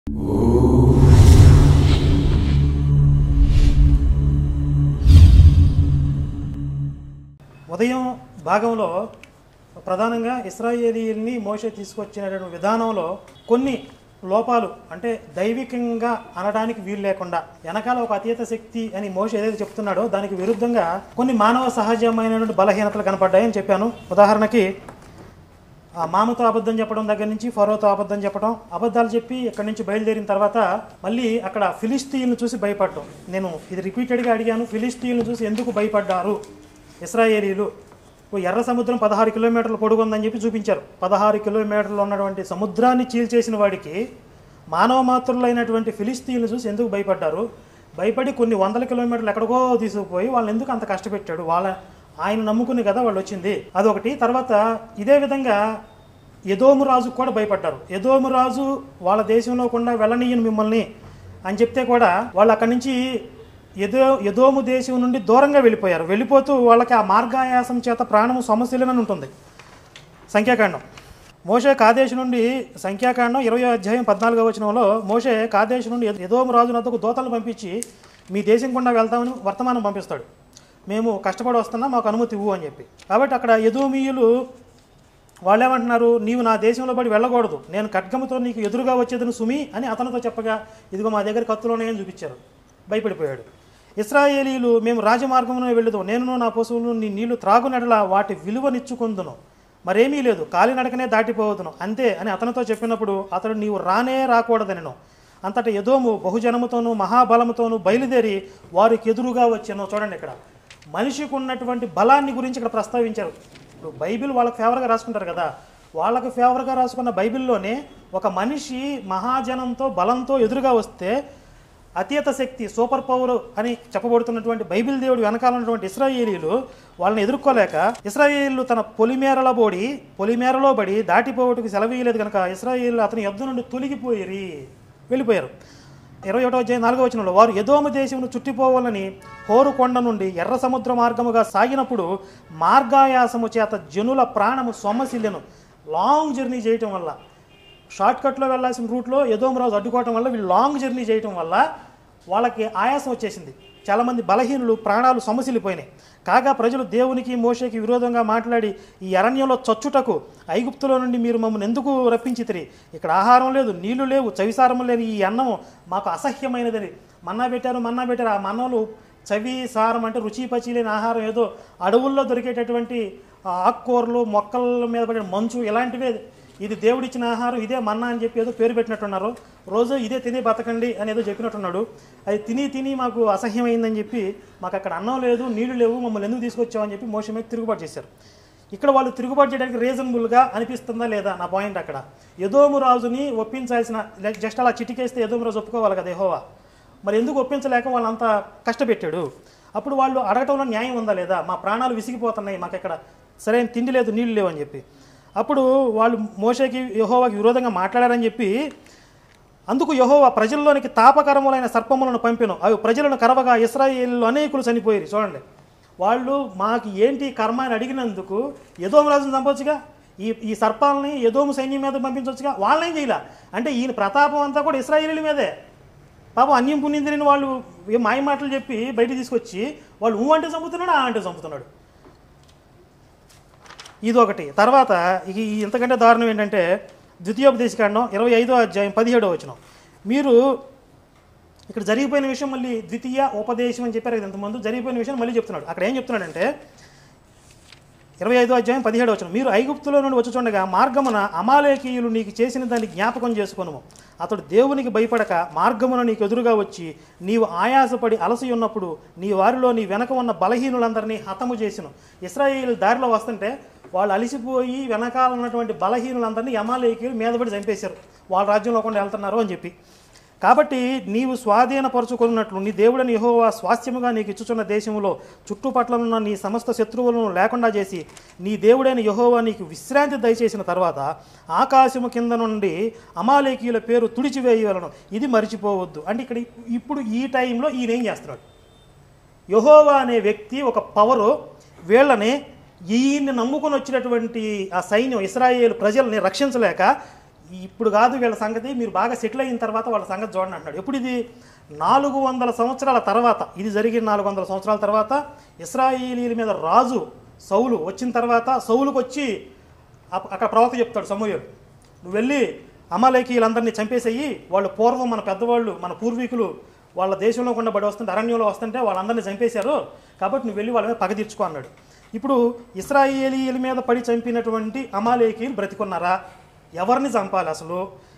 ఉదయం భాగంలో ప్రధానంగా ఇశ్రాయేలీయుల్ని మోషే తీసుకొచ్చినటువంటి విధానంలో కొన్ని లోపాలు, అంటే దైవికంగా అనడానికి వీలు లేకుండా వెనకాల ఒక అతీత శక్తి అని మోషే ఏదైతే చెప్తున్నాడో దానికి విరుద్ధంగా కొన్ని మానవ సహజమైనటువంటి బలహీనతలు కనపడ్డాయని చెప్పాను. ఉదాహరణకి మామతో అబద్ధం చెప్పడం దగ్గర నుంచి ఫరోతో అబద్ధం చెప్పడం, అబద్ధాలు చెప్పి ఇక్కడి నుంచి బయలుదేరిన తర్వాత మళ్ళీ అక్కడ ఫిలిస్తీన్లు చూసి భయపడటం. నేను ఇది రిపీటెడ్గా అడిగాను, ఫిలిస్తీన్లు చూసి ఎందుకు భయపడ్డారు ఇశ్రాయేలీలు? ఎర్ర సముద్రం 16 కిలోమీటర్లు పొడుగుందని చెప్పి చూపించారు. 16 కిలోమీటర్లు ఉన్నటువంటి సముద్రాన్ని చీల్చేసిన వాడికి మానవ మాతృలైనటువంటి ఫిలిస్తీన్లు చూసి ఎందుకు భయపడ్డారు? భయపడి కొన్ని వందల కిలోమీటర్లు ఎక్కడికో తీసుకుపోయి వాళ్ళని ఎందుకు అంత కష్టపెట్టాడు? ఆయన నమ్ముకుని కదా వాళ్ళు వచ్చింది, అదొకటి. తర్వాత ఇదే విధంగా ఎదోము రాజుకు కూడా భయపడ్డారు. ఎదోము రాజు వాళ్ళ దేశంలో కూడా వెళ్ళనీయను మిమ్మల్ని అని చెప్తే కూడా వాళ్ళు అక్కడి నుంచి ఎదోము దేశం నుండి దూరంగా వెళ్ళిపోయారు. వెళ్ళిపోతూ వాళ్ళకి ఆ మార్గాయాసం చేత ప్రాణము సమస్యలేనని ఉంటుంది. సంఖ్యాకాండం మోషే కాదేశు నుండి, సంఖ్యాకాండం 20వ అధ్యాయం 14వ వచనంలో మోషే కాదేశు నుండి ఎదోము రాజు నద్దకు దూతలను పంపించి మీ దేశం గుండా వెళ్తామని వర్తమానం పంపిస్తాడు. మేము కష్టపడి వస్తున్నా, మాకు అనుమతి ఇవ్వు అని చెప్పి. కాబట్టి అక్కడ ఎదోమీయులు వాళ్ళు ఏమంటున్నారు, నీవు నా దేశంలో పడి వెళ్ళకూడదు, నేను ఖడ్గముతో నీకు ఎదురుగా వచ్చేదని సుమి అని అతనితో చెప్పగా ఇదిగో మా దగ్గర కత్తులోనే చూపించారు. భయపడిపోయాడు. ఇశ్రాయేలీలు మేము రాజమార్గంలో వెళ్ళదు, నేను నా పశువులు నీ నీళ్లు త్రాగునట్లా వాటి విలువనిచ్చుకుందును, మరేమీ లేదు, కాలినడకనే దాటిపోవదును అంతే అని అతనితో చెప్పినప్పుడు అతడు నీవు రానే రాకూడదనెను. అంతటా ఎదోము బహుజనముతోనూ మహాబలముతోనూ బయలుదేరి వారికి ఎదురుగా వచ్చాను. చూడండి, ఇక్కడ మనిషికి ఉన్నటువంటి బలాన్ని గురించి ఇక్కడ ప్రస్తావించారు. ఇప్పుడు బైబిల్ వాళ్ళకి ఫేవర్గా రాసుకుంటారు కదా, వాళ్ళకి ఫేవర్గా రాసుకున్న బైబిల్లోనే ఒక మనిషి మహాజనంతో బలంతో ఎదురుగా వస్తే అతీత శక్తి, సూపర్ పవర్ అని చెప్పబడుతున్నటువంటి బైబిల్ దేవుడు వెనకాల ఉన్నటువంటి ఇశ్రాయేలీలు వాళ్ళని ఎదుర్కోలేక ఇశ్రాయేలీలు తన పొలిమేరలో బడి దాటిపోవటకు సెలవీయలేదు కనుక ఇశ్రాయేలీలు అతని యుద్ధం నుండి తొలగిపోయి వెళ్ళిపోయారు. 21వ అధ్యాయం 4వ వచనంలో వారు ఎదోము దేశమును చుట్టిపోవాలని హోరు కొండ నుండి ఎర్ర సముద్ర మార్గముగా సాగినప్పుడు మార్గాయాసము చేత జనుల ప్రాణము సొమ్మసిల్లెను. లాంగ్ జర్నీ చేయటం వల్ల, షార్ట్కట్లో వెళ్ళాల్సిన రూట్లో ఎదోము రాజు అడ్డుకోవటం వల్ల వీళ్ళు లాంగ్ జర్నీ చేయటం వల్ల వాళ్ళకి ఆయాసం వచ్చేసింది. చాలామంది బలహీనులు ప్రాణాలు సొమ్మసిల్లిపోయినాయి. కాగా ప్రజలు దేవునికి మోషేకి విరోధంగా మాట్లాడి ఈ అరణ్యంలో చచ్చుటకు ఐగుప్తులో నుండి మీరు మమ్మల్ని ఎందుకు రప్పించితిరి? ఇక్కడ ఆహారం లేదు, నీళ్లు లేవు, చవిసారము లేని ఈ అన్నము మాకు అసహ్యమైనదని మన్నా పెట్టారు. ఆ మన్నలు చవి సారం అంటే రుచి పచి లేని ఆహారం, ఏదో అడవుల్లో దొరికేటటువంటి ఆకుకూరలు, మొక్కల మీద పడిన మంచు, ఇలాంటివే. ఇది దేవుడిచ్చిన ఆహారం, ఇదే మన్నా అని చెప్పి ఏదో పేరు పెట్టినట్టున్నారు. రోజు ఇదే తిని బతకండి అని ఏదో చెప్పినట్టున్నాడు. అది తిని మాకు అసహ్యమైందని చెప్పి మాకు అక్కడ అన్నం లేదు, నీళ్లు లేవు, మమ్మల్ని ఎందుకు తీసుకొచ్చామని చెప్పి మోషే మీద తిరుగుబాటు చేశారు. ఇక్కడ వాళ్ళు తిరుగుబాటు చేయడానికి రీజనబుల్గా అనిపిస్తుందా లేదా నా పాయింట్. అక్కడ ఎదోము రాజుని ఒప్పించాల్సిన, జస్ట్ అలా చిటికేస్తే ఎదోము రాజు ఒప్పుకోవాలి కదా యెహోవా, మరి ఎందుకు ఒప్పించలేక వాళ్ళంతా కష్టపెట్టాడు? అప్పుడు వాళ్ళు అడగటంలో న్యాయం ఉందా లేదా? మా ప్రాణాలు విసిగిపోతున్నాయి, మాకు ఇక్కడ సరైన తిండి లేదు, నీళ్ళు లేవు అని చెప్పి. అప్పుడు వాళ్ళు మోషేకి యెహోవాకి విరోధంగా మాట్లాడారని చెప్పి అందుకు యెహోవా ప్రజల్లోనికి తాపకరములైన సర్పములను పంపెను, అవి ప్రజలను కరవగా ఇశ్రాయేలీయులు అనేకులు చనిపోయారు. చూడండి, వాళ్ళు మాకు ఏంటి కర్మ అని అడిగినందుకు ఎదోము రాజును చంపొచ్చుగా, ఈ సర్పాలని ఎదోము సైన్యం మీద పంపించవచ్చుగా, వాళ్ళేం చేయాల అంటే ఈయన ప్రతాపం అంతా కూడా ఇశ్రాయేలీయుల మీదే. పాపం అన్యం పుణ్యం తిరిగిన వాళ్ళు మాయ మాటలు చెప్పి బయట తీసుకొచ్చి వాళ్ళు ఊ అంటే చంపుతున్నాడు, ఆ అంటే చంపుతున్నాడు. ఇదొకటి. తర్వాత ఇంతకంటే దారుణం ఏంటంటే ద్వితీయోపదేశకాండం 25వ అధ్యాయం 17వ వచనం. మీరు ఇక్కడ జరిగిపోయిన విషయం మళ్ళీ ద్వితీయ ఉపదేశం అని చెప్పారు కదా ఇంతకుముందు, జరిగిపోయిన విషయం మళ్ళీ చెప్తున్నాడు. అక్కడ ఏం చెప్తున్నాడంటే 25వ అధ్యాయం 17వ వచనం, మీరు ఐగుప్తులో నుండి వచ్చుచుండగా మార్గమున అమాలేకీయులు నీకు చేసిన దాన్ని జ్ఞాపకం చేసుకొనుము. అతడు దేవునికి భయపడక మార్గమున నీకు ఎదురుగా వచ్చి నీవు ఆయాసపడి అలసి ఉన్నప్పుడు నీ వారిలో నీ వెనక ఉన్న బలహీనులందరినీ హతము చేసిను. ఇశ్రాయేలు దారిలో వస్తుంటే వాళ్ళు అలిసిపోయి వెనకాల ఉన్నటువంటి బలహీనులందరినీ అమాలేకీయులు మీదపడి చంపేశారు, వాళ్ళ రాజ్యంలో కూడా వెళ్తున్నారు అని చెప్పి. కాబట్టి నీవు స్వాధీనపరుచుకున్నట్లు నీ దేవుడని యెహోవా స్వాస్థ్యముగా నీకు ఇచ్చుచున్న దేశంలో చుట్టుపట్లనున్న నీ సమస్త శత్రువులను లేకుండా చేసి నీ దేవుడైన యెహోవా నీకు విశ్రాంతి దయచేసిన తర్వాత ఆకాశము కింద నుండి అమాలేకీయుల పేరు తుడిచివేయవలను, ఇది మరిచిపోవద్దు. అంటే ఇక్కడ ఇప్పుడు ఈ టైంలో ఈయన ఏం చేస్తున్నాడు? యెహోవా అనే వ్యక్తి ఒక పవరు వీళ్ళని, ఈయన్ని నమ్ముకొని వచ్చినటువంటి ఆ సైన్యం ఇశ్రాయేలు ప్రజల్ని రక్షించలేక ఇప్పుడు కాదు వీళ్ళ సంగతి, మీరు బాగా సెటిల్ అయిన తర్వాత వాళ్ళ సంగతి చూడండి అంటున్నాడు. ఎప్పుడు ఇది 400 సంవత్సరాల తర్వాత, ఇది జరిగిన 400 సంవత్సరాల తర్వాత ఇశ్రాయేలీల మీద రాజు సౌలు వచ్చిన తర్వాత, సౌలుకు వచ్చి అక్కడ ప్రవక్త చెప్తాడు సమూయేలు, నువ్వు వెళ్ళి అమాలేకీయులందరినీ చంపేసేయి, వాళ్ళు పూర్వం మన పెద్దవాళ్ళు మన పూర్వీకులు వాళ్ళ దేశంలో కూడా బడి వస్తుంటే అరణ్యంలో వస్తుంటే వాళ్ళందరినీ చంపేశారు, కాబట్టి నువ్వు వెళ్ళి వాళ్ళ మీద పగ తీర్చుకో అన్నాడు. ఇప్పుడు ఇశ్రాయేలీయుల మీద పడి చంపినటువంటి అమాలేకీయులు బ్రతికున్నారా? ఎవరిని చంపాలి అసలు?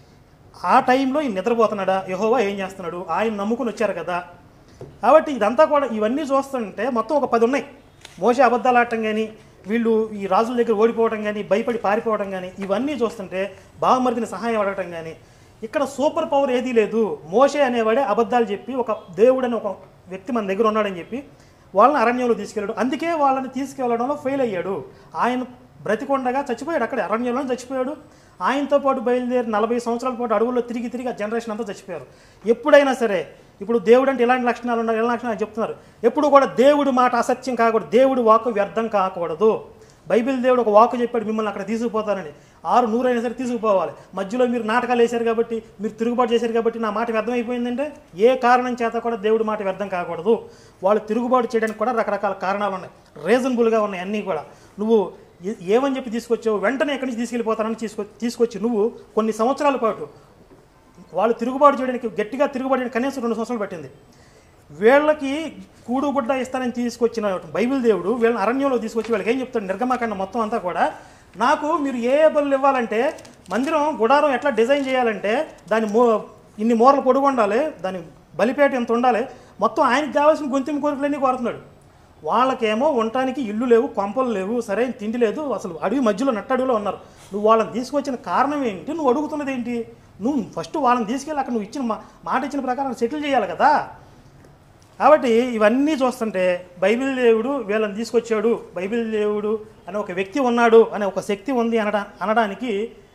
ఆ టైంలో ఈయన నిద్రపోతున్నాడా? యెహోవా ఏం చేస్తున్నాడు? ఆయన నమ్ముకుని వచ్చారు కదా. కాబట్టి ఇదంతా కూడా ఇవన్నీ చూస్తుంటే మొత్తం ఒక 10 ఉన్నాయి. మోషే అబద్ధాలు ఆడటం కానీ, వీళ్ళు ఈ రాజుల దగ్గర ఓడిపోవడం కానీ, భయపడి పారిపోవడం కానీ, ఇవన్నీ చూస్తుంటే బావమరిదిని సహాయం అడగటం కానీ, ఇక్కడ సూపర్ పవర్ ఏదీ లేదు. మోషే అనేవాడే అబద్ధాలు చెప్పి ఒక దేవుడు అని ఒక వ్యక్తి మన దగ్గర ఉన్నాడని చెప్పి వాళ్ళని అరణ్యంలో తీసుకెళ్ళాడు. అందుకే వాళ్ళని తీసుకెళ్ళడంలో ఫెయిల్ అయ్యాడు. ఆయన బ్రతికొండగా చచ్చిపోయాడు, అక్కడ అరణ్యంలో చచ్చిపోయాడు. ఆయనతో పాటు బయలుదేరి 40 సంవత్సరాల పాటు అడవుల్లో తిరిగి ఆ జనరేషన్ అంతా చచ్చిపోయారు. ఎప్పుడైనా సరే ఇప్పుడు దేవుడు అంటే ఇలాంటి లక్షణాలు ఉన్నాయి, ఇలాంటి లక్షణాలు చెప్తున్నారు. ఎప్పుడు కూడా దేవుడి మాట అసత్యం కాకూడదు, దేవుడి వాక్కు వ్యర్థం కాకూడదు. బైబిల్ దేవుడు ఒక వాక్కు చెప్పాడు, మిమ్మల్ని అక్కడ తీసుకుపోతానని. 600 అయినా సరే తీసుకుపోవాలి. మధ్యలో మీరు నాటకాలు వేశారు కాబట్టి, మీరు తిరుగుబాటు చేశారు కాబట్టి నా మాట వ్యర్థం అయిపోయిందంటే ఏ కారణం చేత కూడా దేవుడి మాట వ్యర్థం కాకూడదు. వాళ్ళు తిరుగుబాటు చేయడానికి కూడా రకరకాల కారణాలు ఉన్నాయి, రీజనబుల్గా ఉన్నాయి అన్నీ కూడా. నువ్వు ఏమని చెప్పి తీసుకొచ్చావు, వెంటనే ఎక్కడి నుంచి తీసుకెళ్ళిపోతానని తీసుకొచ్చి నువ్వు కొన్ని సంవత్సరాల పాటు వాళ్ళు తిరుగుబాటు చేయడానికి, గట్టిగా తిరుగుబాటు చేయడానికి కనీసం 2 సంవత్సరాలు పట్టింది. వీళ్ళకి కూడుగుడ్డ ఇస్తానని తీసుకొచ్చిన బైబిల్ దేవుడు వీళ్ళని అరణ్యంలో తీసుకొచ్చి వీళ్ళకి ఏం చెప్తాడు, నిర్గమాకాండ మొత్తం అంతా కూడా, నాకు మీరు ఏ బలులు ఇవ్వాలంటే, మందిరం గుడారం ఎట్లా డిజైన్ చేయాలంటే దాని ఇన్ని మూరలు పొడుగు ఉండాలి, దాని బలిపేట ఎంత ఉండాలి, మొత్తం ఆయనకి కావాల్సిన గొంతెమ్మ కోరికలన్నీ కోరుతున్నాడు. వాళ్ళకేమో ఉండటానికి ఇల్లు లేవు, కొంపలు లేవు, సరైన తిండి లేదు, అసలు అడవి మధ్యలో నట్టడవిలో ఉన్నారు. నువ్వు వాళ్ళని తీసుకొచ్చిన కారణం ఏంటి? నువ్వు అడుగుతున్నది ఏంటి? నువ్వు ఫస్ట్ వాళ్ళని తీసుకెళ్ళి అక్కడ నువ్వు ఇచ్చిన మాట ఇచ్చిన ప్రకారం సెటిల్ చేయాలి కదా. కాబట్టి ఇవన్నీ చూస్తుంటే బైబిల్ దేవుడు వీళ్ళని తీసుకొచ్చాడు, బైబిల్ దేవుడు అనే ఒక వ్యక్తి ఉన్నాడు అనే ఒక శక్తి ఉంది అనడానికి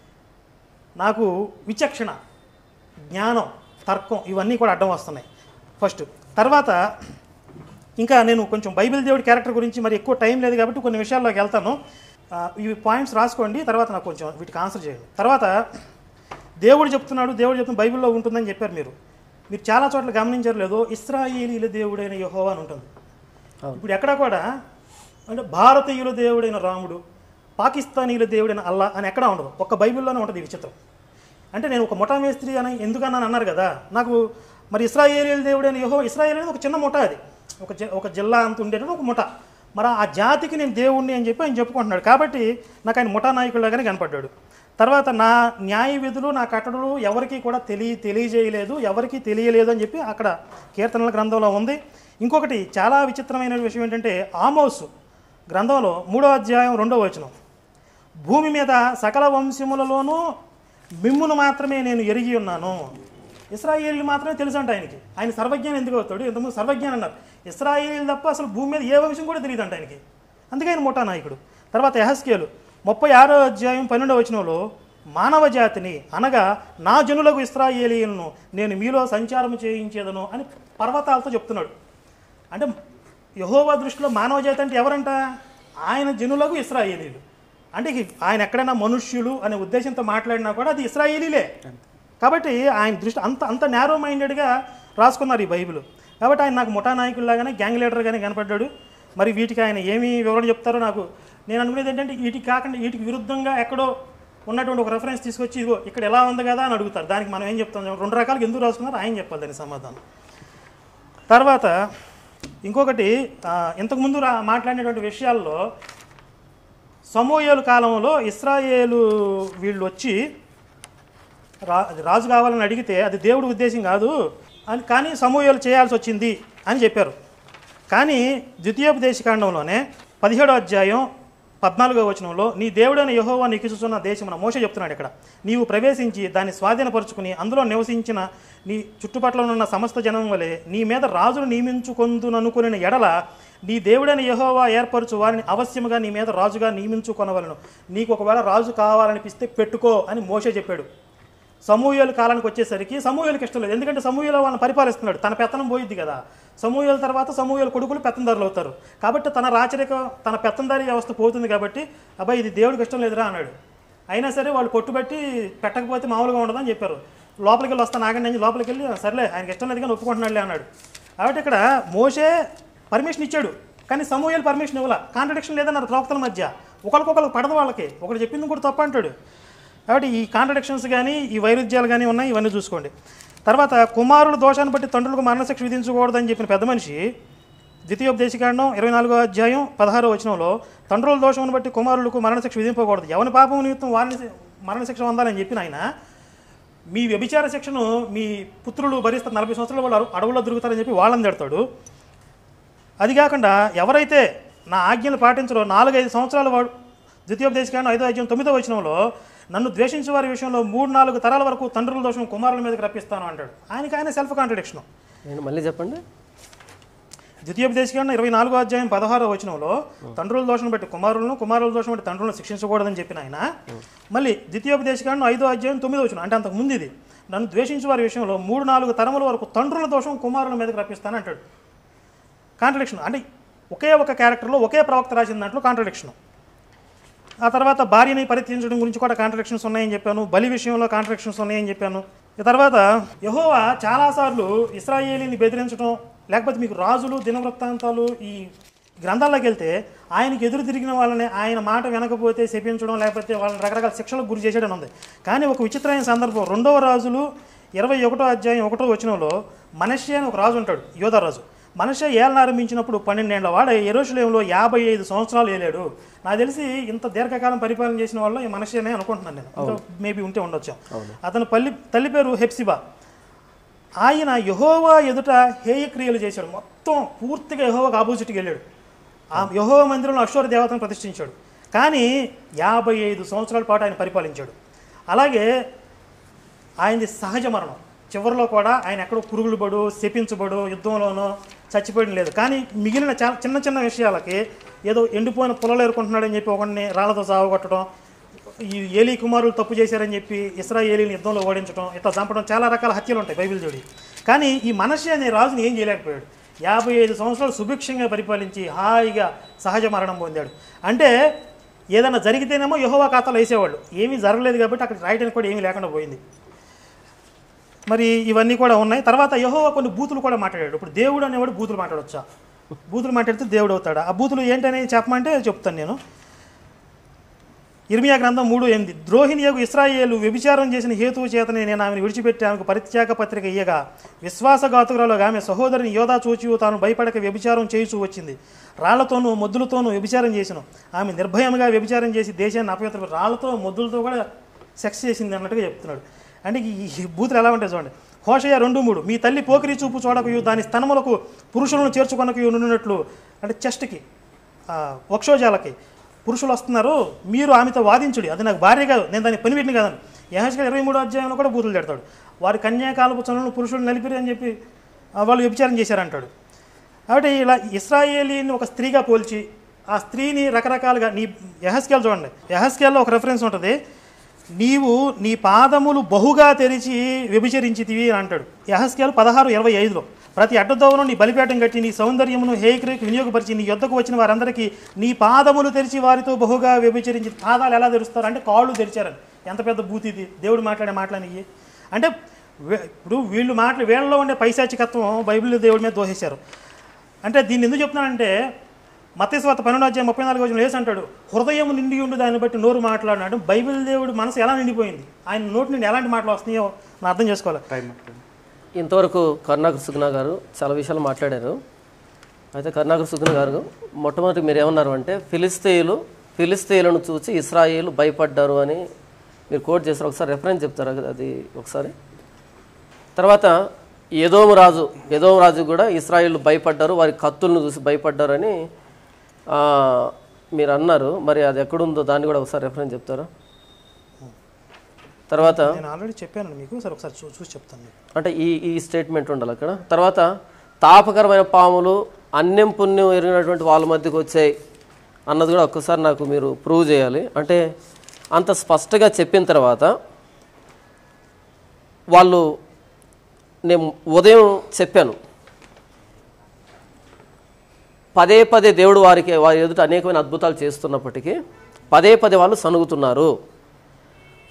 నాకు విచక్షణ, జ్ఞానం, తర్కం ఇవన్నీ కూడా అడ్డం వస్తున్నాయి ఫస్ట్. తర్వాత ఇంకా నేను కొంచెం బైబిల్ దేవుడి క్యారెక్టర్ గురించి మరి ఎక్కువ టైం లేదు కాబట్టి కొన్ని విషయాల్లోకి వెళ్తాను. ఇవి పాయింట్స్ రాసుకోండి, తర్వాత నాకు కొంచెం వీటికి ఆన్సర్ చేయండి. తర్వాత దేవుడు చెప్తున్న బైబిల్లో ఉంటుందని చెప్పారు మీరు చాలా చోట్ల గమనించారు లేదో, ఇశ్రాయేలీల దేవుడైన యెహోవా అని ఉంటుంది. ఇప్పుడు ఎక్కడ కూడా అంటే భారతీయుల దేవుడైన రాముడు, పాకిస్తానీల దేవుడైన అల్లా అని ఎక్కడా ఉండదు, ఒక్క బైబిల్లోనే ఉంటుంది. ఈ విచిత్రం అంటే నేను ఒక ముఠా మేస్త్రి అని ఎందుకన్నాను అన్నారు కదా, నాకు మరి ఇశ్రాయేలీల దేవుడైన యెహోవా, ఇశ్రాయేల్ అనేది ఒక చిన్న ముఠా, అది ఒక జిల్లా అంత ఉండేటప్పుడు ఒక ముఠా, మరి ఆ జాతికి నేను దేవుణ్ణి అని చెప్పి ఆయన చెప్పుకుంటున్నాడు. కాబట్టి నాకు ఆయన ముఠా నాయకుడిలాగానే కనపడ్డాడు. తర్వాత నా న్యాయ విధులు, నా కట్టడలు ఎవరికి కూడా తెలియజేయలేదు, ఎవరికి తెలియలేదు అని చెప్పి అక్కడ కీర్తనల గ్రంథంలో ఉంది. ఇంకొకటి చాలా విచిత్రమైన విషయం ఏంటంటే, ఆమోసు గ్రంథంలో 3వ అధ్యాయం 2వ వచనం, భూమి మీద సకల వంశములలోనూ మిమ్మును మాత్రమే నేను ఎరిగి ఉన్నాను. ఇశ్రాయేలీలు మాత్రమే తెలుసు అంట ఆయనకి. ఆయన సర్వజ్ఞానం ఎందుకు అవుతాడు? ఇంతకుముందు సర్వజ్ఞానం అన్నారు. ఇశ్రాయేలీలు తప్ప అసలు భూమి మీద ఏ వంశం కూడా తెలియదు అంట ఆయనకి, అందుకే ఆయన ముఠా నాయకుడు. తర్వాత యెహెజ్కేలు 36వ అధ్యాయం 12వ వచనంలో, మానవ జాతిని అనగా నా జనులకు ఇశ్రాయేలీయులను నేను మీలో సంచారం చేయించేదను అని పర్వతాలతో చెప్తున్నాడు. అంటే యెహోవా దృష్టిలో మానవ జాతి అంటే ఎవరంట? ఆయన జనులకు ఇశ్రాయేలీలు. అంటే ఆయన ఎక్కడైనా మనుష్యులు అనే ఉద్దేశంతో మాట్లాడినా కూడా అది ఇశ్రాయేలీలే. కాబట్టి ఆయన దృష్టి అంత నేరో మైండెడ్గా రాసుకున్నారు ఈ బైబిల్. కాబట్టి ఆయన నాకు ముఠా నాయకుల్లాగానే, గ్యాంగ్ లీడర్గానే కనపడ్డాడు. మరి వీటికి ఆయన ఏమి వివరణ చెప్తారో నేను అనుకునేది ఏంటంటే, వీటికి కాకుండా వీటికి విరుద్ధంగా ఎక్కడో ఉన్నటువంటి ఒక రెఫరెన్స్ తీసుకొచ్చి ఇదిగో ఇక్కడ ఎలా ఉంది కదా అని అడుగుతారు. దానికి మనం ఏం చెప్తాం? 2 రకాలుగా ఎందుకు రాసుకున్నారు ఆయన చెప్పాలి దానికి సమాధానం. తర్వాత ఇంకొకటి, ఇంతకుముందు మాట్లాడినటువంటి విషయాల్లో సమూయేలు కాలంలో ఇశ్రాయేలు వీళ్ళు వచ్చి రాజు కావాలని అడిగితే అది దేవుడి ఉద్దేశం కాదు అని, కానీ సమూయేలు చేయాల్సి వచ్చింది అని చెప్పారు. కానీ ద్వితీయోపదేశకాండంలోనే 17వ అధ్యాయం 14వ వచనంలో, నీ దేవుడైన యెహోవా నీకు ఇచ్చుచున్న దేశమున, మోషే చెప్తున్నాడు ఇక్కడ, నీవు ప్రవేశించి దాన్ని స్వాధీనపరుచుకుని అందులో నివసించిన నీ చుట్టుపట్ల ఉన్న సమస్త జనం వలె నీ మీద రాజును నియమించుకొందుననుకుని ఎడల నీ దేవుడైన యెహోవా ఏర్పరచు వారిని అవశ్యముగా నీ మీద రాజుగా నియమించుకొనవలను. నీకు ఒకవేళ రాజు కావాలనిపిస్తే పెట్టుకో అని మోషే చెప్పాడు. సమూయేలు కాలానికి వచ్చేసరికి సమూయేలుకి ఇష్టం లేదు, ఎందుకంటే సమూయేలు వాళ్ళని పరిపాలిస్తున్నాడు, తన పెత్తనం పోయిద్ది కదా. సమూయేలు తర్వాత సమూయేలు కొడుకులు పెత్తందారులు అవుతారు. కాబట్టి తన రాచరిక, తన పెత్తందారి వ్యవస్థ పోతుంది. కాబట్టి అబ్బాయి ఇది దేవుడికి ఇష్టం లేదురా అన్నాడు. అయినా సరే వాళ్ళు కొట్టుబెట్టి పెట్టకపోతే మామూలుగా ఉండదని చెప్పారు. లోపలికి వెళ్ళి వస్తాను ఆగండి అని చెప్పి లోపలికి వెళ్ళి సర్లే ఆయనకి ఇష్టం లేదు కానీ ఒప్పుకుంటున్నాడులే అన్నాడు. కాబట్టి ఇక్కడ మోషే పర్మిషన్ ఇచ్చాడు కానీ సమూయేలు పర్మిషన్ ఇవ్వాల. కాంట్రడిక్షన్ లేదన్నారు ప్రవక్తల మధ్య. ఒకరికొకరికి పడదు వాళ్ళకి, ఒకటి చెప్పింది కూడా తప్పు అంటాడు. కాబట్టి ఈ కాంట్రడిక్షన్స్ కానీ ఈ వైరుధ్యాలు కానీ ఉన్నాయి, ఇవన్నీ చూసుకోండి. తర్వాత కుమారుల దోషాన్ని బట్టి తండ్రులకు మరణశిక్ష విధించకూడదని చెప్పిన పెద్ద మనిషి ద్వితీయోపదేశకాండం 24వ అధ్యాయం 16వ వచనంలో తండ్రుల దోషాన్ని బట్టి కుమారులకు మరణశిక్ష విధింపకూడదు, ఎవరి పాపం నిమిత్తం వారిని మరణశిక్ష పొందాలని చెప్పిన ఆయన మీ వ్యభిచార శిక్షను మీ పుత్రులు భరిస్తారు, 40 సంవత్సరాలు వాళ్ళు అడవుల్లో దొరుకుతారని చెప్పి వాళ్ళని తిడతాడు. అది కాకుండా ఎవరైతే నా ఆజ్ఞలు పాటించరో 4-5 సంవత్సరాలు వాడు ద్వితీయోపదేశకాండం 5వ అధ్యాయం 9వ వచనంలో నన్ను ద్వేషించే వారి విషయంలో 3-4 తరాల వరకు తండ్రుల దోషం కుమారుల మీదకి రప్పిస్తాను అంటాడు. ఆయన సెల్ఫ్ కాంట్రడిక్షన్. నేను మళ్ళీ చెప్పండి. ద్వితీయోపదేశకాండం 24వ అధ్యాయం 16వ వచనంలో తండ్రుల దోషం బట్టి కుమారులను, కుమారుల దోషం బట్టి తండ్రులను శిక్షించకూడదని చెప్పిన ఆయన మళ్ళీ ద్వితీయోపదేశకాండం 5వ అధ్యాయం 9వ వచనం అంటే అంతకు ముందు ఇది నన్ను ద్వేషించే వారి విషయంలో 3-4 తరముల వరకు తండ్రుల దోషం కుమారుల మీదకి రప్పిస్తాను అంటాడు. కాంట్రడిక్షన్. అంటే ఒకే ఒక క్యారెక్టర్లో ఒకే ప్రవక్త రాసిన దాంట్లో కాంట్రడిక్షన్. ఆ తర్వాత భార్యని పరిత్యజించడం గురించి కూడా కాంట్రడిక్షన్స్ ఉన్నాయని చెప్పాను. బలి విషయంలో కాంట్రడిక్షన్స్ ఉన్నాయని చెప్పాను. ఈ తర్వాత యెహోవా చాలాసార్లు ఇశ్రాయేలీని బెదిరించడం, లేకపోతే మీకు రాజులు దినవృత్తాంతాలు ఈ గ్రంథాల్లోకి వెళ్తే ఆయనకి ఎదురు తిరిగిన వాళ్ళని ఆయన మాట వినకపోతే శపించడం, లేకపోతే వాళ్ళని రకరకాల శిక్షలకు గురి చేసేయడం ఉంది. కానీ ఒక విచిత్రమైన సందర్భం 2వ రాజులు 21వ అధ్యాయం 1వ వచనంలో మనష్షే అని ఒక రాజు ఉంటాడు, యోధా రాజు. మనష్షే ఏళ్ళను ఆరంభించినప్పుడు 12 ఏళ్ల వాడు యెరూషలేములో 55 సంవత్సరాలు ఏలాడు. నాకు తెలిసి ఇంత దీర్ఘకాలం పరిపాలన చేసిన వాళ్ళు ఈ మనష్షేనే అనుకుంటున్నాను నేను, ఇంకా మేబీ ఉంటే ఉండొచ్చు. అతని తల్లి పేరు హెప్సిబా. ఆయన యెహోవా ఎదుట హేయక్రియలు చేశాడు, మొత్తం పూర్తిగా యెహోవాకు ఆపోజిట్కి వెళ్ళాడు. ఆ యెహోవా మందిరంలో అశ్వర దేవతను ప్రతిష్ఠించాడు. కానీ 55 సంవత్సరాల పాటు ఆయన పరిపాలించాడు. అలాగే ఆయనది సహజ మరణం. చివరిలో కూడా ఆయన ఎక్కడో పురుగులు పడు, శపించబడు, యుద్ధంలోనో చచ్చిపోయడం లేదు. కానీ మిగిలిన చాలా చిన్న చిన్న విషయాలకి ఏదో ఎండిపోయిన పొలాలు ఏరుకుంటున్నాడని చెప్పి ఒకరిని రాళ్లతో సావగొట్టడం, ఈ ఏలీ కుమారులు తప్పు చేశారని చెప్పి ఇశ్రాయేలీని యుద్ధంలో ఓడించడం, ఇట్లా చంపడం, చాలా రకాల హత్యలు ఉంటాయి బైబిల్ జోడి. కానీ ఈ మనష్షే అనే రాజుని ఏం చేయలేకపోయాడు. 55 సంవత్సరాలు సుభిక్షంగా పరిపాలించి హాయిగా సహజ మరణం పొందాడు. అంటే ఏదైనా జరిగితేనేమో యెహోవా ఖాతాలో వేసేవాళ్ళు, ఏమీ జరగలేదు కాబట్టి అక్కడ రాయడానికి కూడా ఏమీ లేకుండా పోయింది. మరి ఇవన్నీ కూడా ఉన్నాయి. తర్వాత యెహోవా కొన్ని బూతులు కూడా మాట్లాడాడు. ఇప్పుడు దేవుడు అనేవాడు బూతులు మాట్లాడొచ్చా? బూతులు మాట్లాడితే దేవుడు అవుతాడా? ఆ బూతులు ఏంటనేది చెప్పమంటే చెప్తాను నేను. ఇర్మియా గ్రంథం 3:8 ద్రోహిణియగు ఇశ్రాయేలు వ్యభిచారం చేసిన హేతువు చేతనే నేను ఆమెను విడిచిపెట్టి ఆమెకు పరిత్యాగ పత్రిక ఇయ్యగా విశ్వాసఘాతుకురాలుగా ఆమె సహోదరిని యోధా చూచి తాను భయపడక వ్యభిచారం చేయుచూ వచ్చింది. రాళ్లతోనూ మొద్దులతోనూ వ్యభిచారం చేసిన ఆమె నిర్భయంగా వ్యభిచారం చేసి దేశాన్ని అపవిత్ర రాళ్లతో మొద్దులతో కూడా సెక్స్ చేసింది అన్నట్టుగా చెప్తున్నాడు. అంటే ఈ బూతులు ఎలా ఉంటాయి చూడండి. హోషేయ 2:3 మీ తల్లి పోకిరి చూపు చూడకయు దాని స్తనములకు పురుషులను చేర్చుకొనకయు నుండినట్లు, అంటే చెస్ట్కి వక్షోజాలకి పురుషులు వస్తున్నారు, మీరు ఆమెతో వాదించుడి, అది నాకు భార్య కాదు, నేను దాన్ని పనిపెట్టిన కాదని. యెహెజ్కేలు 23వ అధ్యాయంలో కూడా బూతులు తిడతాడు. వారి కన్యాకాలపు చనులను పురుషులు నలిపిరి అని చెప్పి వాళ్ళు వ్యభిచారం చేశారంటాడు. కాబట్టి ఇలా ఇశ్రాయేలీని ఒక స్త్రీగా పోల్చి ఆ స్త్రీని రకరకాలుగా యెహెజ్కేలు చూడండి, యెహెజ్కేల్లో ఒక రెఫరెన్స్ ఉంటుంది, నీవు నీ పాదములు బహుగా తెరిచి వ్యభిచరించితివి అని అంటాడు. యెహెజ్కేలు 16:25 ప్రతి అడ్డదోవను నీ బలిపీఠం కట్టి నీ సౌందర్యమును హేయక్రియకు వినియోగపరిచి నీ యొద్దకు వచ్చిన వారందరికీ నీ పాదములు తెరిచి వారితో బహుగా వ్యభిచరించి. పాదాలు ఎలా తెరుస్తారు అంటే కాళ్ళు తెరిచారని. ఎంత పెద్ద బూతి ఇది, దేవుడు మాట్లాడే మాటలని. అంటే ఇప్పుడు వీళ్ళలో ఉండే పైశాచికత్వం బైబిల్ దేవుడి మీద దోషేశారు. అంటే దీన్ని ఎందుకు చెప్తున్నానంటే మత్తయి సువార్త 12:34 వేసి అంటాడు, హృదయం నిండి ఉండి దాన్ని బట్టి నోరు మాట్లాడినాడు. బైబిల్ దేవుడు మనసు ఎలా నిండిపోయింది, ఆయన నోటి నుండి ఎలాంటి మాటలు వస్తున్నాయో మనం అర్థం చేసుకోవాలి. ఇంతవరకు కరుణాకర్ సుగుణ గారు చాలా విషయాలు మాట్లాడారు. అయితే కరుణాకర్ సుగుణ గారు మొట్టమొదటి మీరు ఏమన్నారు అంటే ఫిలిస్తీయులను చూసి ఇశ్రాయేలు భయపడ్డారు అని మీరు కోట్ చేస్తారు. ఒకసారి రెఫరెన్స్ చెప్తారా అది ఒకసారి? తర్వాత ఎదోము రాజు కూడా ఇశ్రాయేలు భయపడ్డారు, వారి కత్తులను చూసి భయపడ్డారని మీరు అన్నారు. మరి అది ఎక్కడుందో దాన్ని కూడా ఒకసారి రెఫరెన్స్ చెప్తారా? తర్వాత నేను ఆల్రెడీ చెప్పాను మీకు, ఒకసారి చూసి చెప్తాను. అంటే ఈ స్టేట్మెంట్ ఉండాలి అక్కడ. తర్వాత తాపకరమైన పాములు అన్యం పుణ్యం ఎరిగినటువంటి వాళ్ళ మధ్యకు వచ్చాయి అన్నది కూడా ఒక్కసారి నాకు మీరు ప్రూవ్ చేయాలి. అంటే అంత స్పష్టంగా చెప్పిన తర్వాత వాళ్ళు, నేను ఉదయం చెప్పాను, పదే దేవుడు వారి ఎదుట అనేకమైన అద్భుతాలు చేస్తున్నప్పటికీ పదే వాళ్ళు సనుగుతున్నారు.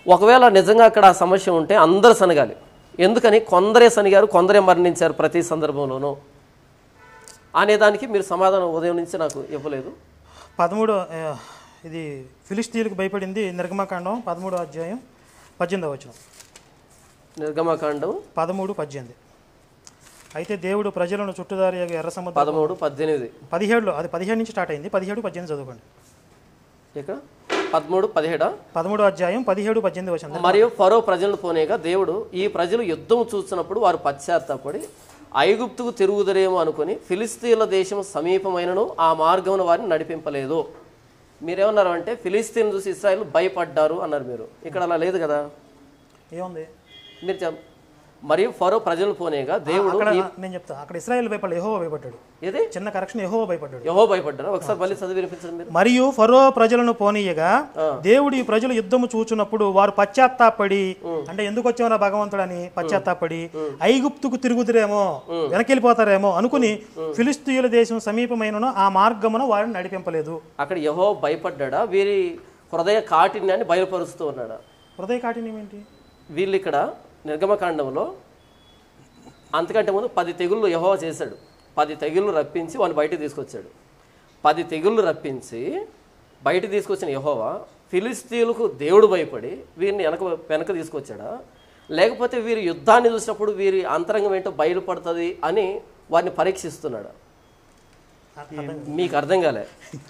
ఒకవేళ నిజంగా అక్కడ ఆ సమస్య ఉంటే అందరూ సనగాలి. ఎందుకని కొందరే సనిగారు, కొందరే మరణించారు ప్రతి సందర్భంలోనూ అనేదానికి మీరు సమాధానం ఉదయం నుంచి నాకు ఇవ్వలేదు. 13 ఇది ఫిలిష్తీయులకు భయపడింది నిర్గమకాండం 13వ అధ్యాయం 18వ వచనం. నిర్గమకాండం 13:18. అయితే దేవుడు ప్రజలను చుట్టుదారి ఎర్ర సముద్రం 13:18 17లో అది 17 నుంచి స్టార్ట్ అయింది. 17-18 చదువుకోండి. ఇక్కడ 13:17 13వ అధ్యాయం 17-18 వచనం. మరియు ఫరో ప్రజలను పోనేగా దేవుడు ఈ ప్రజలు యుద్ధం చూస్తున్నప్పుడు వారు పశ్చాత్తాపడి ఐగుప్తుకు తిరుగుదరేమో అనుకుని ఫిలిస్తీన్ల దేశం సమీపమైనను ఆ మార్గమును వారిని నడిపింపలేదు. మీరేమన్నారు అంటే ఫిలిస్తీన్ చూసి ఇశ్రాయేలు భయపడ్డారు అన్నారు. మీరు ఇక్కడ అలా లేదు కదా, ఏముంది మీరు మరియు ఫరో ప్రజలు పోనేగా దేవుడు నేను చెప్తా. అక్కడ ఇశ్రాయేలు భయపడలేదు, యెహోవా భయపడ్డాడు. ఏది చిన్న కరెక్షన్, యెహోవా భయపడ్డాడు. యెహోవా భయపడ్డారు. ఒకసారి మళ్ళీ చదివి వినిపించండి మీరు. మరియు ఫరో ప్రజలను పోనీయగా దేవుడు ఈ ప్రజలు యుద్ధము చూచున్నప్పుడు వారు పశ్చాత్తాపడి, అంటే ఎందుకు వచ్చామరా భగవంతుడని పశ్చాత్తాపడి ఐగుప్తుకు తిరుగుదురేమో, వెనకెళ్ళిపోతారేమో అనుకుని ఫిలిస్తీయుల దేశం సమీపమైనను ఆ మార్గమును వారిని నడిపింపలేదు. అక్కడ యెహోవా భయపడ్డా, వీరి హృదయ కాఠిన్యాన్ని బయలుపరుస్తూ ఉన్నాడా? హృదయ కాఠిన్యం ఏంటి? వీళ్ళు ఇక్కడ నిర్గమకాండంలో అంతకంటే ముందు 10 తెగుళ్ళు యెహోవా చేశాడు. 10 తెగుళ్ళు రప్పించి వాడిని బయటికి తీసుకొచ్చాడు. 10 తెగుళ్ళు రప్పించి బయటికి తీసుకొచ్చిన యెహోవా ఫిలిస్తీయులకు దేవుడు భయపడి వీరిని వెనక తీసుకొచ్చాడా, లేకపోతే వీరి యుద్ధాన్ని చూసినప్పుడు వీరి అంతరంగం ఏంటో బయలుపడుతుంది అని వారిని పరీక్షిస్తున్నాడా? మీకు అర్థం కాలే.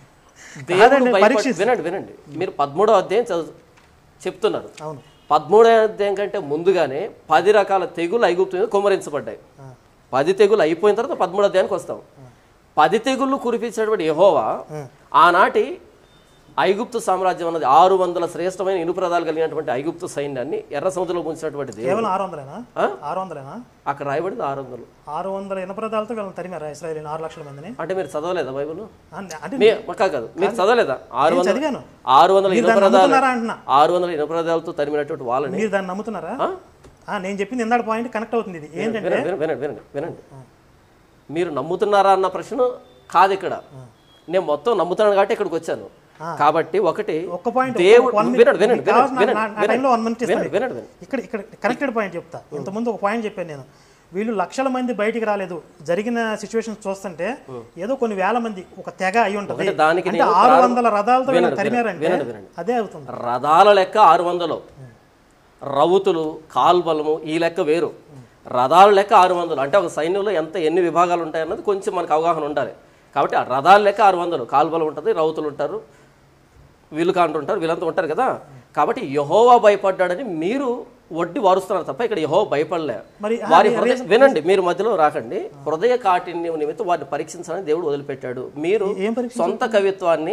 వినండి వినండి, మీరు 13వ అధ్యాయం చెప్తున్నారు. 13వ అధ్యాయం కంటే ముందుగానే 10 రకాల తెగులు ఐగుప్తు మీద కుమ్మరించబడ్డాయి. 10 తెగులు అయిపోయిన తర్వాత 13వ అధ్యాయానికి వస్తాం. 10 తెగుళ్ళు కురిపించినటువంటి యెహోవా ఆనాటి ఐగుప్తు సామ్రాజ్యం అన్నది 600 శ్రేష్టమైన ఇనుప్రదాలు కలిగినటువంటి ఐగుప్తు సైన్యాన్ని ఎర్ర సముద్రంలో ముంచినటువంటి కేవలం 600 అక్కడ రాయబడింది 600 ఇనుప్రదాలతో తరిమారా ఇశ్రాయేలు 6 లక్షల మందిని. అంటే మీరు చదవలేదా బైబిల్? కాదు, మీరు చదవలేదా? 600 ఇనుప్రదాలతో తరిమినటువంటి వాళ్ళని మీరు దాన్ని నమ్ముతున్నారా? నేను చెప్పింది ఇందాక పాయింట్ కనెక్ట్ అవుతుంది. ఇది ఏంటంటే వినండి, మీరు నమ్ముతున్నారా అన్న ప్రశ్న కాదు ఇక్కడ. నేను మొత్తం నమ్ముతున్నాను కాబట్టి ఇక్కడికి వచ్చాను. కాబట్టి దేవుడు ఇక్కడ కనెక్టెడ్ పాయింట్ చెప్తా. ఇంతకుముందు ఒక పాయింట్ చెప్పాను నేను. వీళ్ళు లక్షల మంది బయటికి రాలేదు. జరిగిన సిచ్యువేషన్ చూస్తుంటే ఏదో కొన్ని వేల మంది ఒక తెగ అయి ఉంటుంది. 600 రథాలతో తరిమారంటే అదే అవుతుంది. రథాల లెక్క 600, రౌతులు కాల్బలము ఈ లెక్క వేరు. రథాల లెక్క 600 అంటే ఒక సైన్యంలో ఎన్ని విభాగాలు ఉంటాయన్నది కొంచెం మనకు అవగాహన ఉండాలి. కాబట్టి ఆ రథాల లెక్క 600, కాల్బలం ఉంటుంది, రౌతులు ఉంటారు, వీలుకాండ్రు ఉంటారు, వీళ్ళంతా ఉంటారు కదా. కాబట్టి యెహోవా భయపడ్డాడని మీరు వడ్డీ వారుస్తున్నారు తప్ప ఇక్కడ యెహోవా భయపడలే. వారి వినండి, మీరు మధ్యలో రాకండి. హృదయ కాఠిన్యం నిమిత్తం వారిని పరీక్షించాలని దేవుడు వదిలిపెట్టాడు. మీరు సొంత కవిత్వాన్ని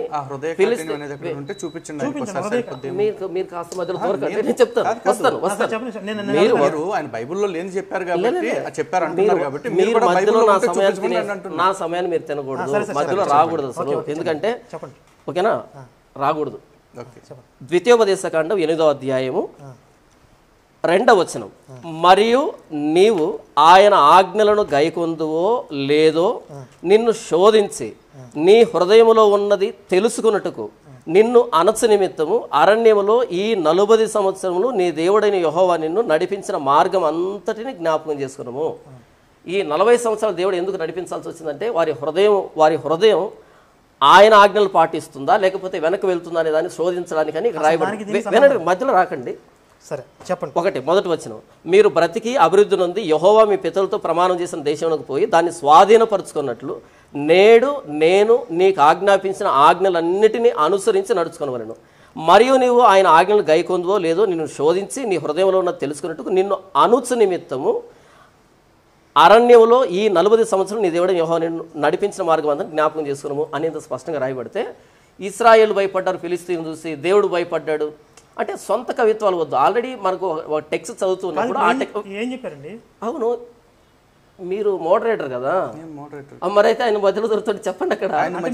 మీరు కాస్త మధ్యలో తోరకండి. నేను చెప్తాను, వస్తాను. మీరు బైబిల్లో లేని చెప్పారు కాబట్టి మీరు మధ్యలో నా సమయాన్ని మీరు తినకూడదు, మధ్యలో రాకూడదు అసలు. ఎందుకంటే ఓకేనా, రాకూడదు. ద్వితీయోపదేశకాండం 8వ అధ్యాయము 2వ వచనం. మరియు నీవు ఆయన ఆజ్ఞలను గైకొందువో లేదో నిన్ను శోధించి నీ హృదయములో ఉన్నది తెలుసుకున్నట్టుకు నిన్ను అనచు నిమిత్తము అరణ్యములో ఈ 40 సంవత్సరములు నీ దేవుడైన యెహోవా నిన్ను నడిపించిన మార్గం అంతటిని జ్ఞాపకం చేసుకున్నాము. ఈ 40 సంవత్సరాలు దేవుడు ఎందుకు నడిపించాల్సి వచ్చిందంటే వారి హృదయం ఆయన ఆజ్ఞలు పాటిస్తుందా లేకపోతే వెనక్కి వెళ్తుందా అనే దాన్ని శోధించడానికని వినండి, మధ్యలో రాకండి. సరే చెప్పండి. మొదటి వచనం. మీరు బ్రతికి అభివృద్ధి నొంది యెహోవా మీ పితరులతో ప్రమాణం చేసిన దేశంలోకి పోయి దాన్ని స్వాధీనపరుచుకున్నట్లు నేడు నేను నీకు ఆజ్ఞాపించిన ఆజ్ఞలన్నిటినీ అనుసరించి నడుచుకొనవలెను. మరియు నీవు ఆయన ఆజ్ఞలు గైకొందువో లేదో నిన్ను శోధించి నీ హృదయంలో ఉన్నది తెలుసుకున్నట్టుకు నిన్ను అనుచు నిమిత్తము అరణ్యంలో ఈ 40 సంవత్సరం నీ దేవుడు యెహోవా నిన్ను నడిపించిన మార్గం అంతా జ్ఞాపకం చేసుకున్నాము అనేది స్పష్టంగా రాయబడితే ఇశ్రాయేలు భయపడ్డారు ఫిలిస్తీన్ చూసి, దేవుడు భయపడ్డాడు అంటే సొంత కవిత్వాలు వద్దు. ఆల్రెడీ మనకు టెక్స్ట్ చదువుతున్నప్పుడు ఏం చెప్పారండి? అవును, మీరు మోడరేటర్ కదా, మరైతే ఆయన మధ్యలో దొరుకుతుంది చెప్పండి. అక్కడ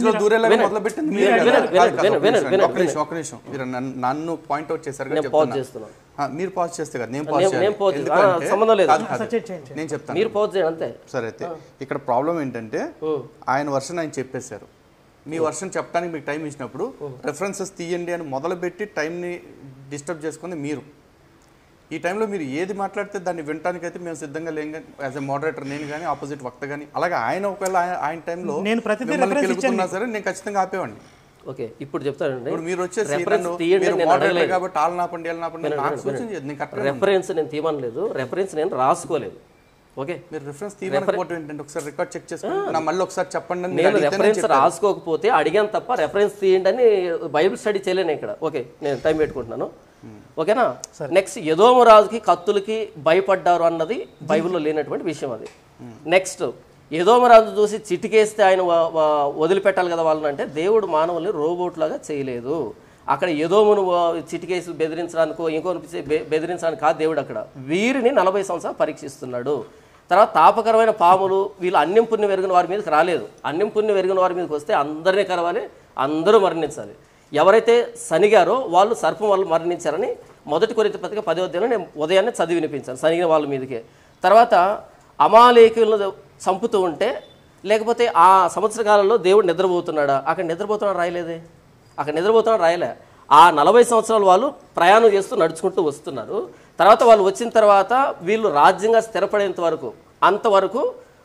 నన్ను పాయింట్ అవుట్ చేశారు, మీరు పాజ్ చేస్తే కదా సంబంధం లేదు, నేను చెప్తాను, మీరు పాజ్ చేయండి అంతే. సరే, అయితే ఇక్కడ ప్రాబ్లం ఏంటంటే ఆయన వర్షన్ ఆయన చెప్పేశారు, మీ వర్షన్ చెప్పడానికి మీకు టైం ఇచ్చినప్పుడు రెఫరెన్సెస్ తీయండి అని మొదలుపెట్టి టైంని డిస్టర్బ్ చేసుకుంది మీరు. ఈ టైంలో మీరు ఏది మాట్లాడితే దాన్ని వినటానికైతే మేము సిద్ధంగా లేం, కానీ యాజ్ ఎ మోడరేటర్ నేను కానీ ఆపోజిట్ వక్త కానీ, అలాగే ఆయన ఒకవేళ ఆయన టైంలో నేను ప్రతిదీ మిమ్మల్ని reference పిలుపుతున్నా సరే నేను ఖచ్చితంగా ఆపేవాడిని. ఓకే, ఇప్పుడు చెప్తానండి. ఇప్పుడు మీరు వచ్చేసి Reference నన్ను తీయండి మీరు నేను moderator అడగలేదు. కాబట్టి ఆల్ నాపండి ఏళ్ళు నాపండి నాకు సూచన చేయదు, నేను కరెక్ట్. రెఫరెన్స్ నేను తీయమనలేదు, రెఫరెన్స్ నేను రాసుకోలేదు. ఓకే, మీరు రిఫరెన్స్ తీయకపోవడం ఏంటంటే ఒకసారి రికార్డ్ చెక్ చేసుకోండి, నా మళ్ళీ ఒకసారి చెప్పండి అని నేను అడిగితేనే రెఫరెన్స్ చెప్పాను. రాసుకోకపోతే అడిగాను తప్ప రెఫరెన్స్ తీయండి అని బైబిల్ స్టడీ చేయలేను ఇక్కడ. ఓకే, నేను టైం పెట్టుకుంటున్నాను. ఓకేనా. నెక్స్ట్, ఎదోము రాజుకి కత్తులకి భయపడ్డారు అన్నది బైబిల్లో లేనటువంటి విషయం అది. నెక్స్ట్, ఎదోము రాజు చూసి చిటికేస్తే ఆయన వదిలిపెట్టాలి కదా వాళ్ళని, అంటే దేవుడు మానవుల్ని రోబోట్ లాగా చేయలేదు. అక్కడ ఎదోమును చిటికేసి బెదిరించడానికో ఇంకో బెదిరించడానికి కాదు దేవుడు, అక్కడ వీరిని 40 సంవత్సరాలు పరీక్షిస్తున్నాడు. తర్వాత తాపకరమైన పాములు వీళ్ళు అన్యం పుణ్యం ఎరిగిన వారి మీదకి రాలేదు. అన్యం పుణ్యం ఎరిగిన వారి మీదకి వస్తే అందరినీ కరవాలి, అందరూ మరణించాలి. ఎవరైతే సనిగారో వాళ్ళు సర్పం వాళ్ళు మరణించారని 1 కొరింథీ పత్రిక 10వ అధ్యాయంలో నేను ఉదయాన్నే చదివి వినిపించాను, సనిగిన వాళ్ళ మీదకే. తర్వాత అమాలేకులను చంపుతూ ఉంటే, లేకపోతే ఆ సంవత్సర కాలంలో దేవుడు నిద్రపోతున్నాడా, అక్కడ నిద్రపోతున్నాడు రాయలేదే, అక్కడ నిద్రపోతున్నాడు రాయలే. ఆ 40 సంవత్సరాలు వాళ్ళు ప్రయాణం చేస్తూ నడుచుకుంటూ వస్తున్నారు. తర్వాత వాళ్ళు వచ్చిన తర్వాత వీళ్ళు రాజ్యంగా స్థిరపడేంత వరకు, అంతవరకు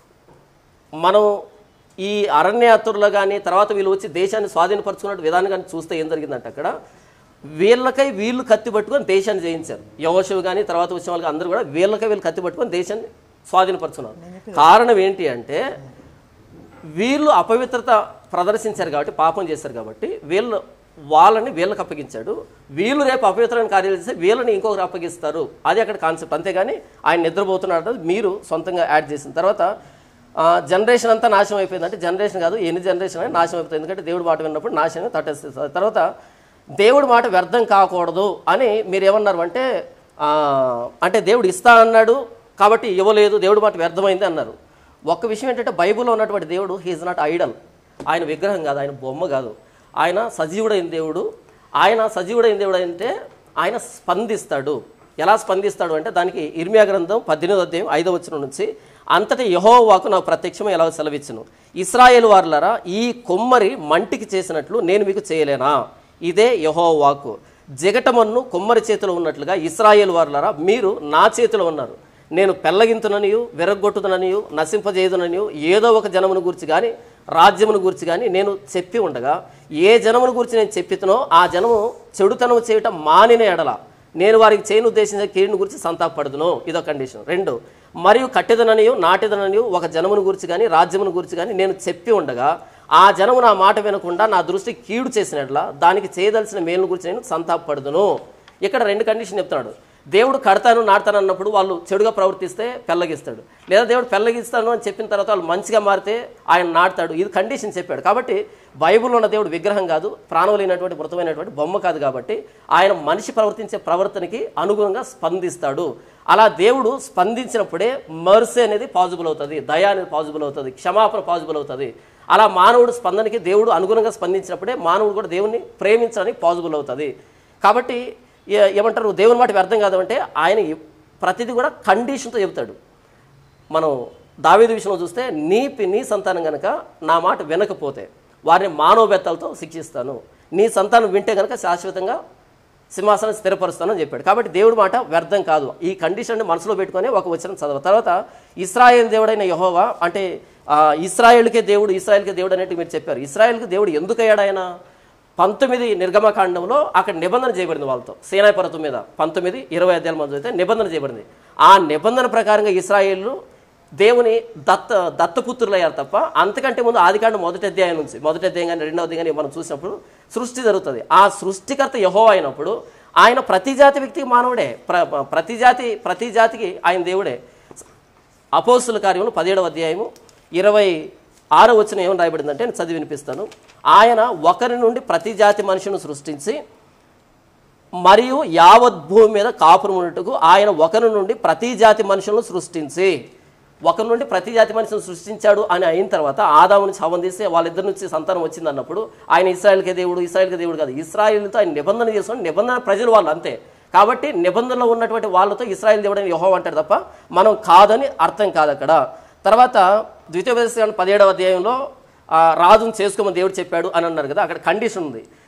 మనం ఈ అరణ్యయాత్రలో కానీ తర్వాత వీళ్ళు వచ్చి దేశాన్ని స్వాధీనపరచుకున్న విధానం కానీ చూస్తే ఏం జరిగిందంటే, అక్కడ వీళ్ళకై వీళ్ళు కత్తి పట్టుకొని దేశాన్ని జయించారు. యెహోషువ కానీ తర్వాత వచ్చిన వాళ్ళకి అందరూ కూడా వీళ్ళకై వీళ్ళు కత్తి పట్టుకొని దేశాన్ని స్వాధీనపరచుకున్నారు. కారణం ఏంటి అంటే, వీళ్ళు అపవిత్రత ప్రదర్శించారు కాబట్టి, పాపం చేశారు కాబట్టి వాళ్ళని వీళ్ళకి అప్పగించాడు. వీళ్ళు రేపు అపవిత్రమైన కార్యాలు చేస్తే వీళ్ళని ఇంకొకరు అప్పగిస్తారు. అది అక్కడ కాన్సెప్ట్. అంతేగాని ఆయన నిద్రపోతున్నాడు మీరు సొంతంగా యాడ్ చేసిన తర్వాత జనరేషన్ అంతా నాశనం అయిపోయింది. అంటే జనరేషన్ కాదు, ఎన్ని జనరేషన్ అయినా నాశనం అయిపోతుంది. ఎందుకంటే దేవుడు మాట విన్నప్పుడు నాశనం తట్టేస్తుంది. తర్వాత దేవుడి మాట వ్యర్థం కాకూడదు అని మీరు ఏమన్నారు అంటే దేవుడు ఇస్తా అన్నాడు కాబట్టి ఇవ్వలేదు, దేవుడి మాట వ్యర్థమైంది అన్నారు. ఒక్క విషయం ఏంటంటే, బైబిల్లో ఉన్నటువంటి దేవుడు హీఈస్ నాట్ ఐడల్. ఆయన విగ్రహం కాదు, ఆయన బొమ్మ కాదు, ఆయన సజీవుడైన దేవుడు. ఆయన సజీవుడైన దేవుడు అంటే ఆయన స్పందిస్తాడు. ఎలా స్పందిస్తాడు అంటే, దానికి ఇర్మియా గ్రంథం 18వ అధ్యాయం 5వ వచనం నుంచి, అంతటి యెహోవాకు నాకు ప్రత్యక్షం ఎలా సెలవిచ్చును, ఇశ్రాయేలు వారులారా ఈ కొమ్మరి మంటికి చేసినట్లు నేను మీకు చేయలేనా, ఇదే యెహోవాకు. జిగటమన్ను కొమ్మరి చేతిలో ఉన్నట్లుగా ఇశ్రాయేలు వారులారా మీరు నా చేతిలో ఉన్నారు. నేను పెళ్ళగింతుననియు విరగొట్టుదననియు నశింపజేయుదుననియు ఏదో ఒక జనమును గురించి కానీ రాజ్యమును గురించి కానీ నేను చెప్పి ఉండగా, ఏ జనమును గురించి నేను చెప్పితనో ఆ జనము చెడుతనం చేయటం మానిన ఎడల నేను వారికి చేయను ఉద్దేశించిన కీడును గురించి సంతాపడుదును. ఇదో కండిషన్. 2, మరియు కట్టెదననియు నాటెదననియు ఒక జనమును గురించి కానీ రాజ్యమును గురించి కానీ నేను చెప్పి ఉండగా ఆ జనము నా మాట వినకుండా నా దృష్టి కీడు చేసినట్ల దానికి చేయదలసిన మేలును గురించి నేను సంతాపడుదును. ఇక్కడ 2 కండిషన్ చెప్తున్నాడు. దేవుడు కడతాను నాటుతాను అన్నప్పుడు వాళ్ళు చెడుగా ప్రవర్తిస్తే పెళ్ళగిస్తాడు, లేదా దేవుడు పెళ్ళగిస్తాను అని చెప్పిన తర్వాత వాళ్ళు మంచిగా మారితే ఆయన నాటుతాడు. ఇది కండిషన్ చెప్పాడు. కాబట్టి బైబిల్లో ఉన్న దేవుడు విగ్రహం కాదు, ప్రాణం లేనటువంటి మృతమైనటువంటి బొమ్మ కాదు. కాబట్టి ఆయన మనిషి ప్రవర్తించే ప్రవర్తనకి అనుగుణంగా స్పందిస్తాడు. అలా దేవుడు స్పందించినప్పుడే మర్సీ అనేది పాజిబుల్ అవుతుంది, దయ అనేది పాజిబుల్ అవుతుంది, క్షమాపణ పాజిబుల్ అవుతుంది. అలా మానవుడు స్పందనకి దేవుడు అనుగుణంగా స్పందించినప్పుడే మానవుడు కూడా దేవుణ్ణి ప్రేమించడానికి పాజిబుల్ అవుతుంది. కాబట్టి ఏమంటారు, దేవుని మాట వ్యర్థం కాదు అంటే ఆయన ప్రతిదీ కూడా కండిషన్తో చెబుతాడు. మనం దావీదు విషయంలో చూస్తే, నీ సంతానం కనుక నా మాట వినకపోతే వారిని మానవబెత్తలతో శిక్షిస్తాను, నీ సంతానం వింటే కనుక శాశ్వతంగా సింహాసనం స్థిరపరుస్తానని చెప్పాడు. కాబట్టి దేవుడి మాట వ్యర్థం కాదు. ఈ కండిషన్ని మనసులో పెట్టుకొని ఒక వచనం చదవ. తర్వాత ఇశ్రాయేల్ దేవుడైన యెహోవా అంటే ఇశ్రాయేల్కే దేవుడు అనేట్టు మీరు చెప్పారు. ఇశ్రాయేల్కి దేవుడు ఎందుకు అయ్యాడు? ఆయన 19 నిర్గమకాండంలో అక్కడ నిబంధన చేయబడింది వాళ్ళతో, సీనాయి పర్వతం మీద 19-20 అధ్యాయాల మధ్య అయితే నిబంధన చేయబడింది. ఆ నిబంధన ప్రకారంగా ఇశ్రాయేలు దేవుని దత్తపుత్రులు అయ్యారు తప్ప, అంతకంటే ముందు ఆదికాండం 1వ అధ్యాయం నుంచి 1వ అధ్యాయం కానీ 2వ అధ్యాయం కానీ మనం చూసినప్పుడు సృష్టి జరుగుతుంది. ఆ సృష్టికర్త యెహోవా అయినప్పుడు ఆయన ప్రతి జాతి వ్యక్తికి మానవుడే, ప్రతి జాతికి ఆయన దేవుడే. అపోస్తుల కార్యములు 17వ అధ్యాయము 26వ వచనం ఏమని రాయబడిందంటే నేను చదివి వినిపిస్తాను. ఆయన ఒకరి నుండి ప్రతి జాతి మనుషులను సృష్టించి మరియు యావత్ భూమి మీద కాపురం ఉన్నట్టుకు ఆయన ఒకరి నుండి ప్రతి జాతి మనుషులను సృష్టించి, ఒకరి నుండి ప్రతి జాతి మనుషులను సృష్టించాడు అని అయిన తర్వాత ఆదాము నుంచి హవ్వను తీస్తే వాళ్ళిద్దరి నుంచి సంతానం వచ్చింది అన్నప్పుడు ఆయన ఇశ్రాయేల్కే దేవుడు కాదు, ఇశ్రాయేలుతో ఆయన నిబంధన చేసుకుని నిబంధన ప్రజలు వాళ్ళు అంతే. కాబట్టి నిబంధనలో ఉన్నటువంటి వాళ్ళతో ఇశ్రాయేల్ దేవుడు అని యెహోవా అంటాడు తప్ప మనం కాదని అర్థం కాదు అక్కడ. తర్వాత ద్వితీయోపదేశకాండం 17వ అధ్యాయంలో రాజును చేసుకోమని దేవుడు చెప్పాడు అని అన్నారు కదా, అక్కడ కండిషన్ ఉంది.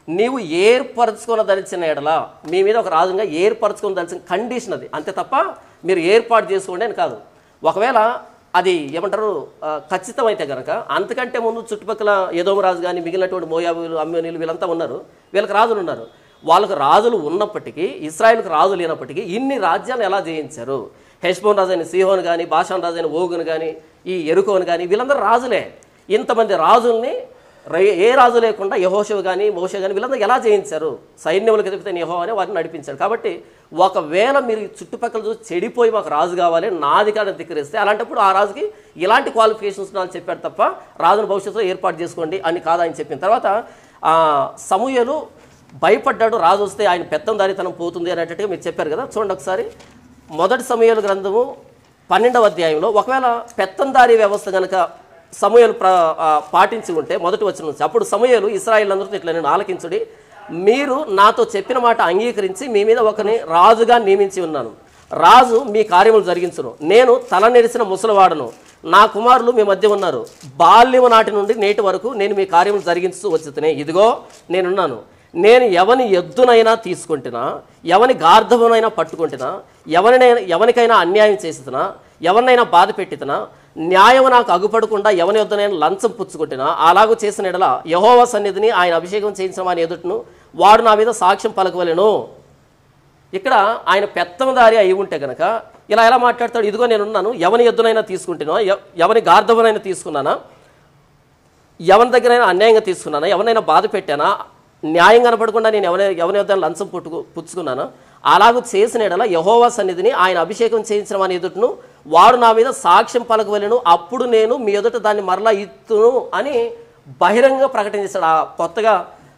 నీవు ఏర్పరచుకోదలిచిన ఎడల మీ మీద ఒక రాజుగా ఏర్పరచుకోదలిచిన కండిషన్ అది, అంతే తప్ప మీరు ఏర్పాటు చేసుకోండి అని కాదు. ఒకవేళ అది ఏమంటారు ఖచ్చితమైతే కనుక అంతకంటే ముందు చుట్టుపక్కల ఎదోము రాజు కానీ మిగిలినటువంటి మోయాబీలు అమ్మోనీలు వీళ్ళంతా ఉన్నారు, వీళ్ళకి రాజులు ఉన్నారు. వాళ్ళకు రాజులు ఉన్నప్పటికీ ఇశ్రాయేలుకు రాజు లేనప్పటికీ ఇన్ని రాజ్యాలు ఎలా జయించారు? హెష్బోన్ రాజు అయిన సీహోన్ కానీ, బాషాన్ రాజు అయిన ఓగును కానీ, ఈ ఎరుకోను కానీ వీళ్ళందరూ రాజులే. ఇంతమంది రాజుల్ని ఏ రాజు లేకుండా యెహోషువ కానీ మోషే కానీ వీళ్ళందరూ ఎలా జయించారు? సైన్యములకు ఎదిపితే యెహోవా అని వారిని నడిపించాడు. కాబట్టి ఒకవేళ మీరు చుట్టుపక్కల చూసి చెడిపోయి మాకు రాజు కావాలి నా అధికారాన్ని ధిక్కరిస్తే అలాంటప్పుడు ఆ రాజుకి ఇలాంటి క్వాలిఫికేషన్స్ ఉన్నాయని చెప్పాడు తప్ప రాజును భవిష్యత్తులో ఏర్పాటు చేసుకోండి అని కాదు ఆయన చెప్పిన తర్వాత సమూయేలు భయపడ్డాడు, రాజు వస్తే ఆయన పెత్తందారితనం పోతుంది అనేటట్టుగా మీరు చెప్పారు కదా. చూడండి ఒకసారి మొదటి సమూయేలు గ్రంథము 12వ అధ్యాయంలో ఒకవేళ పెత్తందారీ వ్యవస్థ కనుక సమూయేలు పాటించి ఉంటే మొదటి వచనం నుంచి అప్పుడు సమూయేలు ఇశ్రాయేలందరితో ఇట్లా నేను ఆలకించుడి, మీరు నాతో చెప్పిన మాట అంగీకరించి మీ మీద ఒకరిని రాజుగా నియమించి ఉన్నాను. రాజు మీ కార్యములు జరిగించును. నేను తల నెరిసిన ముసలివాడను, నా కుమారులు మీ మధ్య ఉన్నారు. బాల్యము నాటి నుండి నేటి వరకు నేను మీ కార్యములు జరిగించు వచ్చుతనే ఇదిగో నేనున్నాను. నేను ఎవని ఎద్దునైనా తీసుకుంటున్నా, ఎవని గార్ధమునైనా పట్టుకుంటున్నా, ఎవరికైనా అన్యాయం చేసినా, ఎవరినైనా బాధ పెట్టినా, న్యాయం నాకు అగుపడకుండా ఎవని వద్దనైనా లంచం పుచ్చుకుంటున్నా, అలాగూ చేసిన ఎడల యెహోవా సన్నిధిని ఆయన అభిషేకం చేయించిన వాని ఎదుటను వాడు నా మీద సాక్ష్యం పలకవలెను. ఇక్కడ ఆయన పెత్తందారి అయి ఉంటే కనుక ఇలా ఎలా మాట్లాడతాడు? ఇదిగో నేనున్నాను, ఎవని ఎద్దునైనా తీసుకుంటున్నా, ఎవని గార్ధమునైనా తీసుకున్నానా, ఎవరి దగ్గరైనా అన్యాయంగా తీసుకున్నానా, ఎవరినైనా బాధ పెట్టానా, న్యాయం కనపడకుండా నేను ఎవరి వద్ద లంచం పుచ్చుకున్నాను, అలాగూ చేసిన ఎడల యెహోవా సన్నిధిని ఆయన అభిషేకం చేయించిన వాని ఎదుటను వాడు నా మీద సాక్ష్యం పలకవలెను, అప్పుడు నేను మీ ఎదుట దాన్ని మరలా ఇత్తును అని బహిరంగంగా ప్రకటన చేశాడు. ఆ కొత్తగా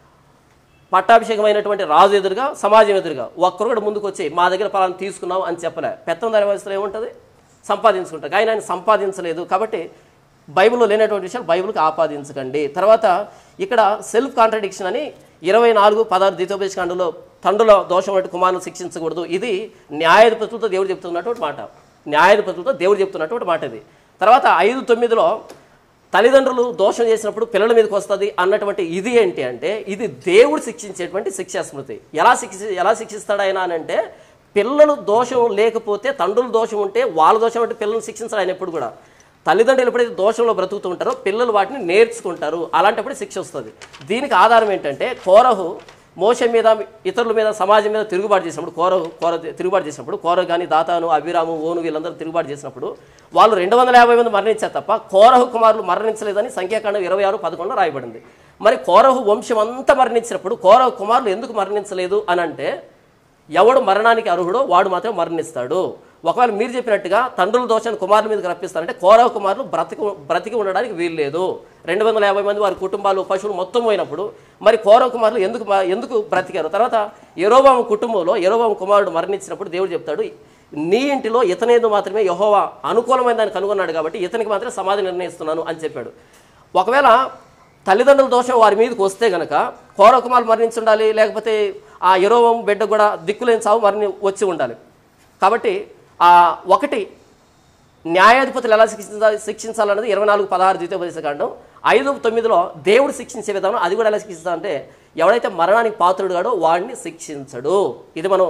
పట్టాభిషేకమైనటువంటి రాజు ఎదురుగా, సమాజం ఎదురుగా ఒక్కరు కూడా ముందుకు వచ్చి మా దగ్గర పలానా తీసుకున్నాం అని చెప్పలే. పెత్తందారి వ్యవస్థలో ఏముంటుంది? సంపాదించుకుంటారు. కానీ ఆయన సంపాదించలేదు. కాబట్టి బైబిల్లో లేనటువంటి విషయాలు బైబిల్కి ఆపాదించకండి. తర్వాత ఇక్కడ సెల్ఫ్ కాంట్రడిక్షన్ అని 24:16 ద్వితోపదేశకాండంలో తండ్రుల దోషం వంటి కుమారులను శిక్షించకూడదు. ఇది న్యాయాధిపతులతో దేవుడు చెప్తున్నటువంటి మాట. న్యాయాధిపతులతో దేవుడు చెప్తున్నటువంటి మాట ఇది. తర్వాత 5:9లో తల్లిదండ్రులు దోషం చేసినప్పుడు పిల్లల మీదకి వస్తుంది అన్నటువంటి ఇది ఏంటి అంటే ఇది దేవుడు శిక్షించేటువంటి శిక్షా స్మృతి. ఎలా శిక్షిస్తాడు ఆయన అని అంటే పిల్లలు దోషం లేకపోతే, తండ్రులు దోషం ఉంటే వాళ్ళ దోషం అంటే పిల్లలను శిక్షించాడు ఆయన ఎప్పుడు కూడా. తల్లిదండ్రులు ఎప్పుడైతే దోషంలో బ్రతుకుతూ ఉంటారో పిల్లలు వాటిని నేర్చుకుంటారు, అలాంటప్పుడు శిక్ష వస్తుంది. దీనికి ఆధారం ఏంటంటే కోరహు మోషే మీద, ఇతరుల మీద, సమాజం మీద తిరుగుబాటు చేసినప్పుడు, తిరుగుబాటు చేసినప్పుడు కోరహు కానీ దాతాను, అభిరాము, ఓను వీళ్ళందరూ తిరుగుబాటు చేసినప్పుడు వాళ్ళు 250 మంది మరణించారు తప్ప కోరహు కుమారులు మరణించలేదని సంఖ్యాకాండం 26:11 రాయబడింది. మరి కోరహు వంశం అంతా మరణించినప్పుడు కోరహు కుమారులు ఎందుకు మరణించలేదు అని అంటే ఎవడు మరణానికి అర్హుడో వాడు మాత్రం మరణిస్తాడు. ఒకవేళ మీరు చెప్పినట్టుగా తండ్రుల దోషాన్ని కుమారుల మీదకి రప్పిస్తారంటే కోరహు కుమారులు బ్రతికి ఉండడానికి వీల్లేదు. 250 మంది వారి కుటుంబాలు, పశువులు మొత్తం పోయినప్పుడు మరి కోరహు కుమారులు ఎందుకు బ్రతికారు? తర్వాత యెరోబాము కుటుంబంలో యెరోబాము కుమారుడు మరణించినప్పుడు దేవుడు చెప్తాడు, నీ ఇంటిలో ఇతనేదో మాత్రమే యెహోవా అనుకూలమైన దాన్ని కనుగొన్నాడు కాబట్టి ఇతనికి మాత్రమే సమాధి నిర్ణయిస్తున్నాను అని చెప్పాడు. ఒకవేళ తల్లిదండ్రుల దోషం వారి మీదకి వస్తే గనక కోరహు కుమారులు మరణించి ఉండాలి, లేకపోతే ఆ యెరోబాము బిడ్డ కూడా దిక్కులేని సావు వచ్చి ఉండాలి. కాబట్టి ఒకటి న్యాయాధిపతులు ఎలా శిక్షించాలన్నది 24:16 ద్వితీయోపదేశకాండం. 5:9లో దేవుడు శిక్షించే విధానం అది కూడా ఎలా శిక్షిస్తాడంటే ఎవడైతే మరణానికి పాత్రుడు గాడో వాడిని శిక్షించడు. ఇది మనం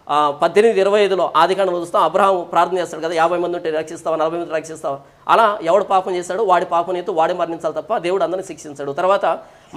18:25లో ఆదికాండంలో చూస్తాం. అబ్రహాము ప్రార్థన చేస్తాడు కదా, 50 మంది ఉంటే రక్షిస్తావా, 40 మంది రక్షిస్తావా, అలా ఎవడు పాపం చేస్తాడో వాడి పాపం ఎత్తు వాడే మరణించాలి తప్ప దేవుడు అందరినీ శిక్షించాడు. తర్వాత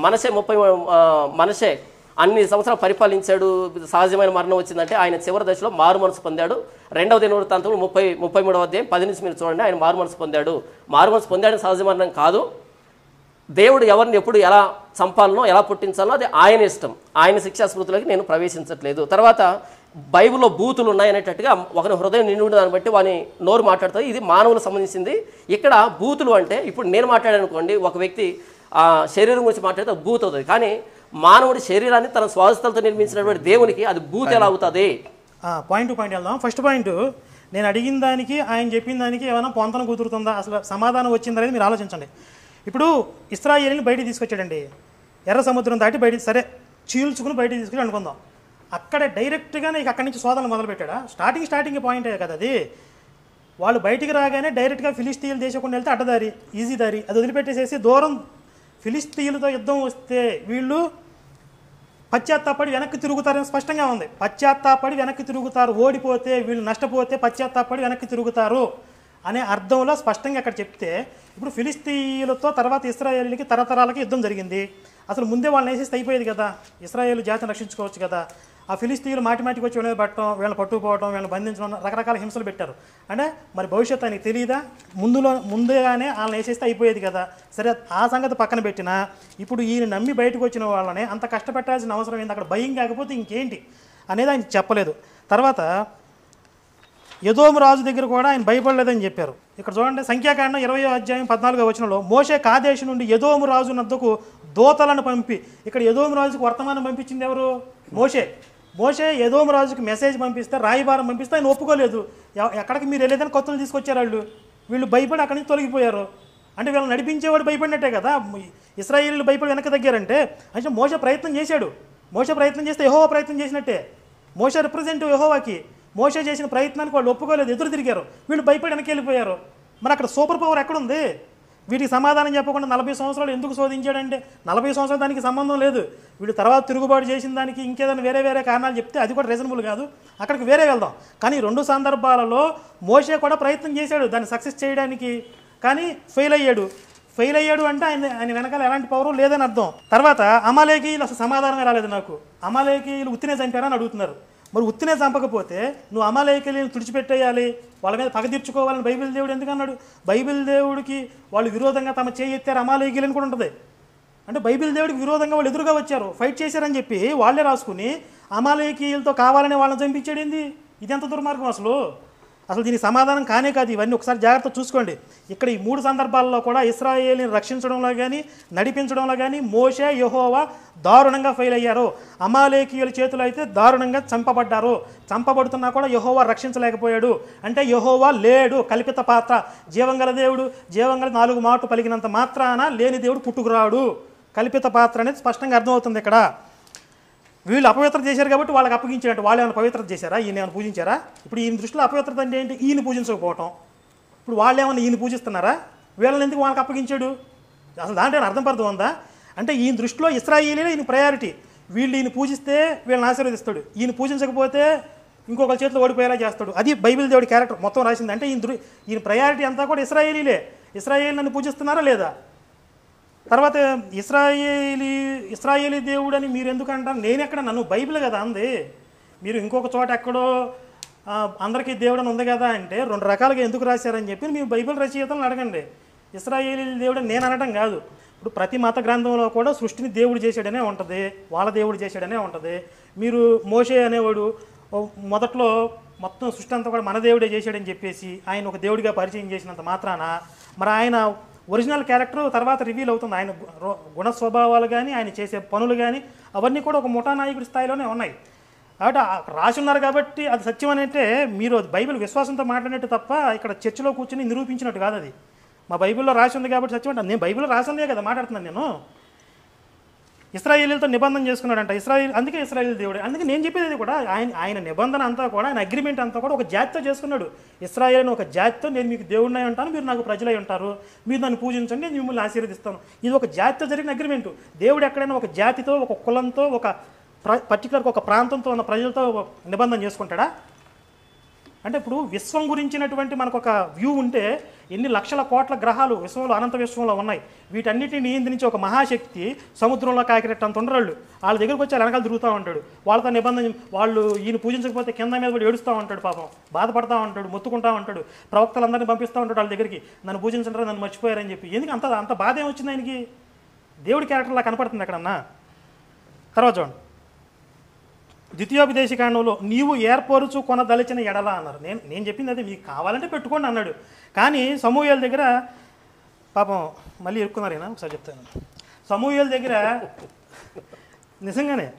మనషే అన్ని సంవత్సరాలు పరిపాలించాడు, సహజమైన మరణం వచ్చిందంటే ఆయన చివరి దశలో మారు మనసు పొందాడు. 2వ దినవృత్తాంతం 33వ అధ్యాయం 10 నుంచి మీరు చూడండి. ఆయన మారు మనసు పొందాడు. మారు మనసు పొందాడని సహజ మరణం కాదు. దేవుడు ఎవరిని ఎప్పుడు ఎలా చంపాలనో ఎలా పుట్టించాలనో అది ఆయన ఇష్టం. ఆయన శిక్షా స్మృతిలోకి నేను ప్రవేశించట్లేదు. తర్వాత బైబిల్లో బూతులు ఉన్నాయనేటట్టుగా ఒకరి హృదయం నిండి దాన్ని బట్టి వాని నోరు మాట్లాడుతుంది. ఇది మానవులకు సంబంధించింది. ఇక్కడ బూతులు అంటే ఇప్పుడు నేను మాట్లాడాను అనుకోండి, ఒక వ్యక్తి శరీరం గురించి మాట్లాడితే బూత్ అవుతుంది. కానీ మానవుడి శరీరాన్ని తన స్వాస్థలతో నిర్మించినటువంటి దేవునికి అది బూత్ ఎలా అవుతుంది? పాయింట్ టు పాయింట్ వెళ్దాం. ఫస్ట్ పాయింట్, నేను అడిగిన దానికి ఆయన చెప్పిన దానికి ఏమైనా పొంతన కుదురుతుందా, అసలు సమాధానం వచ్చిందనేది మీరు ఆలోచించండి. ఇప్పుడు ఇశ్రాయేలుని బయటికి తీసుకొచ్చాడండి, ఎర్ర సముద్రం దాటి బయటికి, సరే చీల్చుకుని బయటికి తీసుకుని అనుకుందాం. అక్కడే డైరెక్ట్గానే అక్కడి నుంచి శోధనలు మొదలుపెట్టాడా? స్టార్టింగ్ పాయింటే కదా అది. వాళ్ళు బయటికి రాగానే డైరెక్ట్గా ఫిలిస్తీన్లు దేశకుండా వెళ్తే అడ్డదారి, ఈజీ దారి, అది వదిలిపెట్టేసేసి దూరం ఫిలిస్తీన్లతో యుద్ధం వస్తే వీళ్ళు పశ్చాత్తాపడి వెనక్కి తిరుగుతారని స్పష్టంగా ఉంది. పశ్చాత్తాపడి వెనక్కి తిరుగుతారు, ఓడిపోతే వీళ్ళు నష్టపోతే పశ్చాత్తాపడి వెనక్కి తిరుగుతారు అనే అర్థంలో స్పష్టంగా అక్కడ చెప్తే, ఇప్పుడు ఫిలిస్తీయులతో తర్వాత ఇశ్రాయేలీలకి తరతరాలకి యుద్ధం జరిగింది. అసలు ముందే వాళ్ళని వేసేస్తే అయిపోయేది కదా, ఇశ్రాయేలు జాతిని రక్షించుకోవచ్చు కదా. ఆ ఫిలిస్తీయులు మాటిమాటికి వచ్చి వీళ్ళని పట్టడం, వీళ్ళని పట్టుకుపోవడం, వీళ్ళని బంధించడం, రకరకాల హింసలు పెట్టారు. అంటే మరి భవిష్యత్తు ఆయనకి తెలియదా? ముందుగానే వాళ్ళని వేసేస్తే అయిపోయేది కదా. సరే, ఆ సంగతి పక్కన పెట్టినా ఇప్పుడు ఈయన నమ్మి బయటకు వచ్చిన వాళ్ళని అంత కష్టపెట్టాల్సిన అవసరం ఏంది? అక్కడ భయం కాకపోతే ఇంకేంటి అనేది ఆయన చెప్పలేదు. తర్వాత ఎదోము రాజు దగ్గర కూడా ఆయన భయపడలేదని చెప్పారు. ఇక్కడ చూడండి, సంఖ్యాకాండం 20వ అధ్యాయం 14వ వచనంలో, మోషే కాదేశు నుండి ఎదోము రాజు నద్దకు దూతలను పంపి, ఇక్కడ ఎదోము రాజుకు వర్తమానం పంపించింది ఎవరు? మోషే ఎదోము రాజుకి మెసేజ్ పంపిస్తే, రాయబారం పంపిస్తే ఆయన ఒప్పుకోలేదు. ఎక్కడికి మీరు వెళ్ళేదని కొత్తలు తీసుకొచ్చారు వీళ్ళు భయపడి అక్కడి నుంచి తొలగిపోయారు. అంటే వీళ్ళని నడిపించేవాడు భయపడినట్టే కదా. ఇశ్రాయేలీలు భయపడి వెనక్కి తగ్గారంటే అంటే మోషే ప్రయత్నం చేశాడు. మోషే ప్రయత్నం చేస్తే యెహోవా ప్రయత్నం చేసినట్టే. మోషే రిప్రజెంటివ్ యెహోవాకి. మోషే చేసిన ప్రయత్నానికి వాళ్ళు ఒప్పుకోలేదు, ఎదురు తిరిగారు, వీళ్ళు భయపడి వెనక్కి వెళ్ళిపోయారు. మరి అక్కడ సూపర్ పవర్ ఎక్కడుంది? వీటికి సమాధానం చెప్పకుండా 40 సంవత్సరాలు ఎందుకు శోధించాడంటే 40 సంవత్సరాలు దానికి సంబంధం లేదు. వీళ్ళు తర్వాత తిరుగుబాటు చేసిన దానికి ఇంకేదైనా వేరే కారణాలు చెప్తే అది కూడా రీజనబుల్ కాదు, అక్కడికి వేరే వెళ్దాం. కానీ 2 సందర్భాలలో మోషే కూడా ప్రయత్నం చేశాడు దాన్ని సక్సెస్ చేయడానికి, కానీ ఫెయిల్ అయ్యాడు అంటే ఆయన వెనకాల ఎలాంటి పవర్ లేదని అర్థం. తర్వాత అమాలేకీయులు అసలు సమాధానమే రాలేదు నాకు. అమాలేకీయులు ఉత్తినే చంపారని అడుగుతున్నారు. మరి ఉత్తినే చంపకపోతే నువ్వు అమాలేకీయులను తుడిచిపెట్టేయాలి, వాళ్ళ మీద పగ తీర్చుకోవాలని బైబిల్ దేవుడు ఎందుకన్నాడు? బైబిల్ దేవుడికి వాళ్ళు విరోధంగా తమ చేయి ఎత్తారు అమాలేకీయులని కూడా ఉంటుంది. అంటే బైబిల్ దేవుడికి విరోధంగా వాళ్ళు ఎదురుగా వచ్చారు, ఫైట్ చేశారని చెప్పి వాళ్ళే రాసుకుని అమాలేకీయులతో కావాలని వాళ్ళని చంపించాడు ఏంది? ఇది ఎంత దుర్మార్గం అసలు దీనికి సమాధానం కానే కాదు. ఇవన్నీ ఒకసారి జాగ్రత్త చూసుకోండి. ఇక్కడ ఈ 3 సందర్భాల్లో కూడా ఇశ్రాయేలుని రక్షించడంలో కానీ నడిపించడంలో కానీ మోషే యెహోవా దారుణంగా ఫెయిల్ అయ్యారు. అమాలేకీయుల చేతులు అయితే దారుణంగా చంపబడ్డారు. చంపబడుతున్నా కూడా యెహోవా రక్షించలేకపోయాడు. అంటే యెహోవా లేడు, కల్పిత పాత్ర. జీవంగల దేవుడు, జీవంగల 4 మాటలు పలికినంత మాత్రాన లేని దేవుడు పుట్టుకురాడు. కల్పిత పాత్ర అనేది స్పష్టంగా అర్థమవుతుంది ఇక్కడ. వీళ్ళు అపవిత్రత చేశారు కాబట్టి వాళ్ళకి అప్పగించారంటే వాళ్ళు ఏమైనా పవిత్రత చేశారా? ఈయన ఏమైనా పూజించారా? ఇప్పుడు ఈయన దృష్టిలో అపవిత్రత అంటే ఏంటి? ఈయన పూజించకపోవటం. ఇప్పుడు వాళ్ళు ఏమైనా ఈయన పూజిస్తున్నారా? వీళ్ళని ఎందుకు వాళ్ళకి అప్పగించాడు? అసలు దాంట్లో అర్థం పర్థం ఉందా? అంటే ఈయన దృష్టిలో ఇశ్రాయేలీలే ఈయన ప్రయారిటీ. వీళ్ళు ఈయన పూజిస్తే వీళ్ళని ఆశీర్వదిస్తాడు, ఈయన పూజించకపోతే ఇంకొకరి చేతిలో ఓడిపోయేలా చేస్తాడు. అది బైబిల్ దేవుడి క్యారెక్టర్ మొత్తం రాసింది. అంటే ఈయన ప్రయారిటీ అంతా కూడా ఇశ్రాయేలీలే. ఇశ్రాయేలు నన్ను పూజిస్తున్నారా లేదా? తర్వాత ఇశ్రాయేలీ దేవుడు అని మీరు ఎందుకు అంటారు? నేను ఎక్కడ, నన్ను బైబిల్ కదా అంది. మీరు ఇంకొక చోట ఎక్కడో అందరికీ దేవుడు అని ఉంది కదా అంటే 2 రకాలుగా ఎందుకు రాశారని చెప్పి మీరు బైబిల్ రచయితలను అడగండి. ఇశ్రాయేలీ దేవుడు అని నేను అనడం కాదు. ఇప్పుడు ప్రతి మత గ్రంథంలో కూడా సృష్టిని దేవుడు చేశాడనే ఉంటుంది, వాళ్ళ దేవుడు చేశాడనే ఉంటుంది. మీరు మోషే అనేవాడు మొదట్లో మొత్తం సృష్టి అంతా కూడా మన దేవుడే చేశాడని చెప్పేసి ఆయన ఒక దేవుడిగా పరిచయం చేసినంత మాత్రాన మరి ఆయన ఒరిజినల్ క్యారెక్టర్ తర్వాత రివీల్ అవుతుంది. ఆయన గుణ స్వభావాలు కానీ ఆయన చేసే పనులు కానీ అవన్నీ కూడా ఒక ముఠానాయకుడి స్థాయిలోనే ఉన్నాయి. కాబట్టి రాసి ఉన్నారు కాబట్టి అది సత్యం అంటే మీరు బైబిల్ విశ్వాసంతో మాట్లాడినట్టు తప్ప ఇక్కడ చర్చిలో కూర్చొని నిరూపించినట్టు కాదు. అది మా బైబిల్లో రాసి ఉంది కాబట్టి సత్యం అంటే నేను బైబిల్లో రాసిందే కదా మాట్లాడుతున్నాను. నేను ఇశ్రాయేలీలతో నిబంధన చేసుకున్నాడంట అందుకే ఇశ్రాయేల్ దేవుడు. అందుకే నేను చెప్పేది కూడా ఆయన నిబంధన అంతా కూడా ఆయన అగ్రిమెంట్ అంతా కూడా ఒక జాతితో చేసుకున్నాడు. ఇశ్రాయేల్ ఒక జాతితో నేను మీకు దేవుడినై ఉంటాను, మీరు నాకు ప్రజలై ఉంటారు, మీరు నన్ను పూజించండి, నేను మిమ్మల్ని ఆశీర్వదిస్తాను. ఇది ఒక జాతితో జరిగిన అగ్రిమెంటు. దేవుడు ఎక్కడైనా ఒక జాతితో, ఒక కులంతో, ఒక పర్టికులర్ ఒక ప్రాంతంతో ఉన్న ప్రజలతో నిబంధన చేసుకుంటాడా? అంటే ఇప్పుడు విశ్వం గురించినటువంటి మనకు ఒక వ్యూ ఉంటే ఎన్ని లక్షల కోట్ల గ్రహాలు విశ్వంలో అనంత విశ్వంలో ఉన్నాయి. వీటన్నిటిని నియంత్రించి ఒక మహాశక్తి సముద్రంలో కాకిరెట్టు అంత ఉండరాళ్ళు వాళ్ళ దగ్గరకు వచ్చి వెనకాల తిరుగుతూ ఉంటాడు. వాళ్ళతో నిబంధన వాళ్ళు ఈయన పూజించకపోతే కింద మీద కూడా ఏడుస్తూ ఉంటాడు, పాపం బాధపడతా ఉంటాడు, మొత్తుకుంటా ఉంటాడు, ప్రవక్తలందరినీ పంపిస్తూ ఉంటాడు వాళ్ళ దగ్గరికి, నన్ను పూజించంటారా, నన్ను మర్చిపోయారని చెప్పి. ఎందుకు అంత బాధ ఏమొచ్చింది ఆయనకి? దేవుడి క్యారెక్టర్లా కనపడుతుంది ఎక్కడన్నా. తర్వాత చూడండి, ద్వితీయోపదేశకాండంలో నీవు ఏర్పరుచు కొనదలిచిన ఎడల అన్నారు. నేను చెప్పింది అదే, మీకు కావాలంటే పెట్టుకోండి అన్నాడు. కానీ సమూయేలు దగ్గర పాపం మళ్ళీ ఇరుక్కున్నారు. ఈయన ఒకసారి చెప్తాను. సమూయేలు దగ్గర నిజంగానే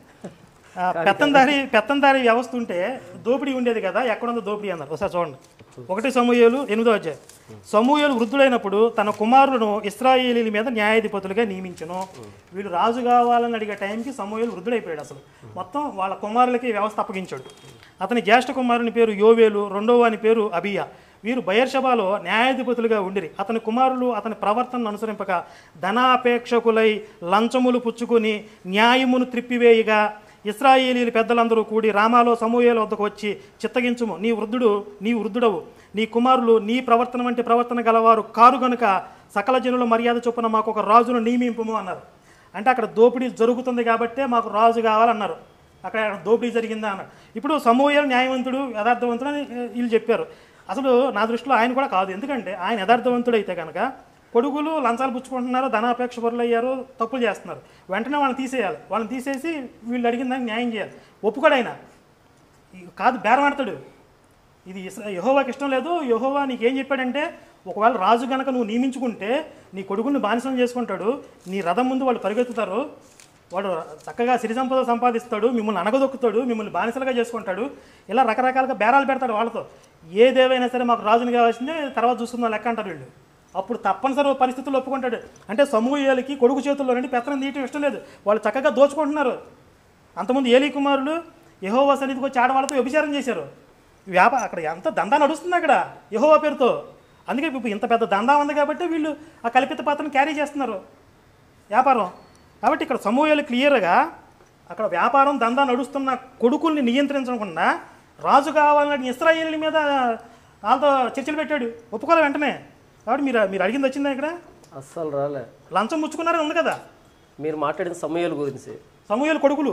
పెత్తందారి వ్యవస్థ ఉంటే దోపిడీ ఉండేది కదా, ఎక్కడుందో దోపిడీ అన్నారు. ఒకసారి చూడండి, 1 సమూయేలు 8వ అధ్యాయం. సమూయేలు వృద్ధుడైనప్పుడు తన కుమారులను ఇశ్రాయేలీల మీద న్యాయాధిపతులుగా నియమించను. వీళ్ళు రాజు కావాలని అడిగే టైంకి సమూయేలు వృద్ధుడైపోయాడు. అసలు మొత్తం వాళ్ళ కుమారులకి వ్యవస్థ అప్పగించాడు. అతని జ్యేష్ఠ కుమారుని పేరు యోవేలు, రెండవ వాని పేరు అబియా. వీరు బయర్షబాలో న్యాయాధిపతులుగా ఉండిరి. అతని కుమారులు అతని ప్రవర్తనను అనుసరింపక ధనాపేక్షకులై లంచములు పుచ్చుకొని న్యాయమును త్రిప్పివేయగా ఇశ్రాయేలీయుల పెద్దలందరూ కూడి రామాలో సమూయేలు వద్దకు వచ్చి చిత్తగించుము, నీ వృద్ధుడవు, నీ కుమారులు నీ ప్రవర్తన వంటి ప్రవర్తన గలవారు కారు గనుక సకల జనుల మర్యాద చొప్పున మాకు ఒక రాజును నియమింపుము అన్నారు. అంటే అక్కడ దోపిడీ జరుగుతుంది కాబట్టే మాకు రాజు కావాలన్నారు. అక్కడ దోపిడీ జరిగిందా అన్నారు. ఇప్పుడు సమూయేలు న్యాయవంతుడు యథార్థవంతుడు అని వీళ్ళు చెప్పారు. అసలు నా దృష్టిలో ఆయన కూడా కాదు. ఎందుకంటే ఆయన యథార్థవంతుడు అయితే కనుక కొడుకులు లంచాలు పుచ్చుకుంటున్నారు, ధనాపేక్ష పరులు అయ్యారు, తప్పులు చేస్తున్నారు, వెంటనే వాళ్ళని తీసేయాలి. వాళ్ళని తీసేసి వీళ్ళు అడిగిన దానికి న్యాయం చేయాలి. ఒప్పుకోడు ఆయన, కాదు బేరమాడతాడు. ఇది యెహోవాకి ఇష్టం లేదు. యెహోవా నీకేం చెప్పాడంటే ఒకవేళ రాజు కనుక నువ్వు నియమించుకుంటే నీ కొడుకుని బానిసం చేసుకుంటాడు, నీ రథం ముందు వాళ్ళు పరిగెత్తుతారు, వాడు చక్కగా సిరి సంపద సంపాదిస్తాడు, మిమ్మల్ని అనగదొక్కుతాడు, మిమ్మల్ని బానిసలుగా చేసుకుంటాడు, ఇలా రకరకాలుగా బేరాలు పెడతాడు వాళ్ళతో. ఏదేవైనా సరే మాకు రాజుని కావాల్సిందే, తర్వాత చూస్తున్నా లెక్క అంటారు వీళ్ళు. అప్పుడు తప్పనిసరి పరిస్థితుల్లో ఒప్పుకుంటాడు. అంటే సమూయేలుకి కొడుకు చేతుల్లో నుండి పెత్తనం తీయటం ఇష్టం లేదు. వాళ్ళు చక్కగా దోచుకుంటున్నారు. అంతకుముందు ఏలీ కుమారులు యెహోవా సన్నిధికి వచ్చి ఆడవాళ్ళతో వ్యభిచారం చేశారు. అక్కడ ఎంత దందా నడుస్తుంది అక్కడ యెహోవా పేరుతో. అందుకే ఇప్పుడు ఇంత పెద్ద దందా ఉంది కాబట్టి వీళ్ళు ఆ కల్పిత పాత్రను క్యారీ చేస్తున్నారు వ్యాపారం. కాబట్టి ఇక్కడ సమూయేలు క్లియర్గా అక్కడ వ్యాపారం దందా నడుస్తున్న కొడుకుల్ని నియంత్రించకుండా రాజు కావాలని ఇశ్రాయేలీయుల మీద వాళ్ళతో చర్చలు పెట్టాడు. ఒప్పుకోలే వెంటనే. కాబట్టి మీరు అడిగింది వచ్చిందా ఇక్కడ? అస్సలు రాలే. లంచం ముచ్చుకున్నారని ఉంది కదా. మీరు మాట్లాడిన సమూయేలు గురించి, సమూయేలు కొడుకులు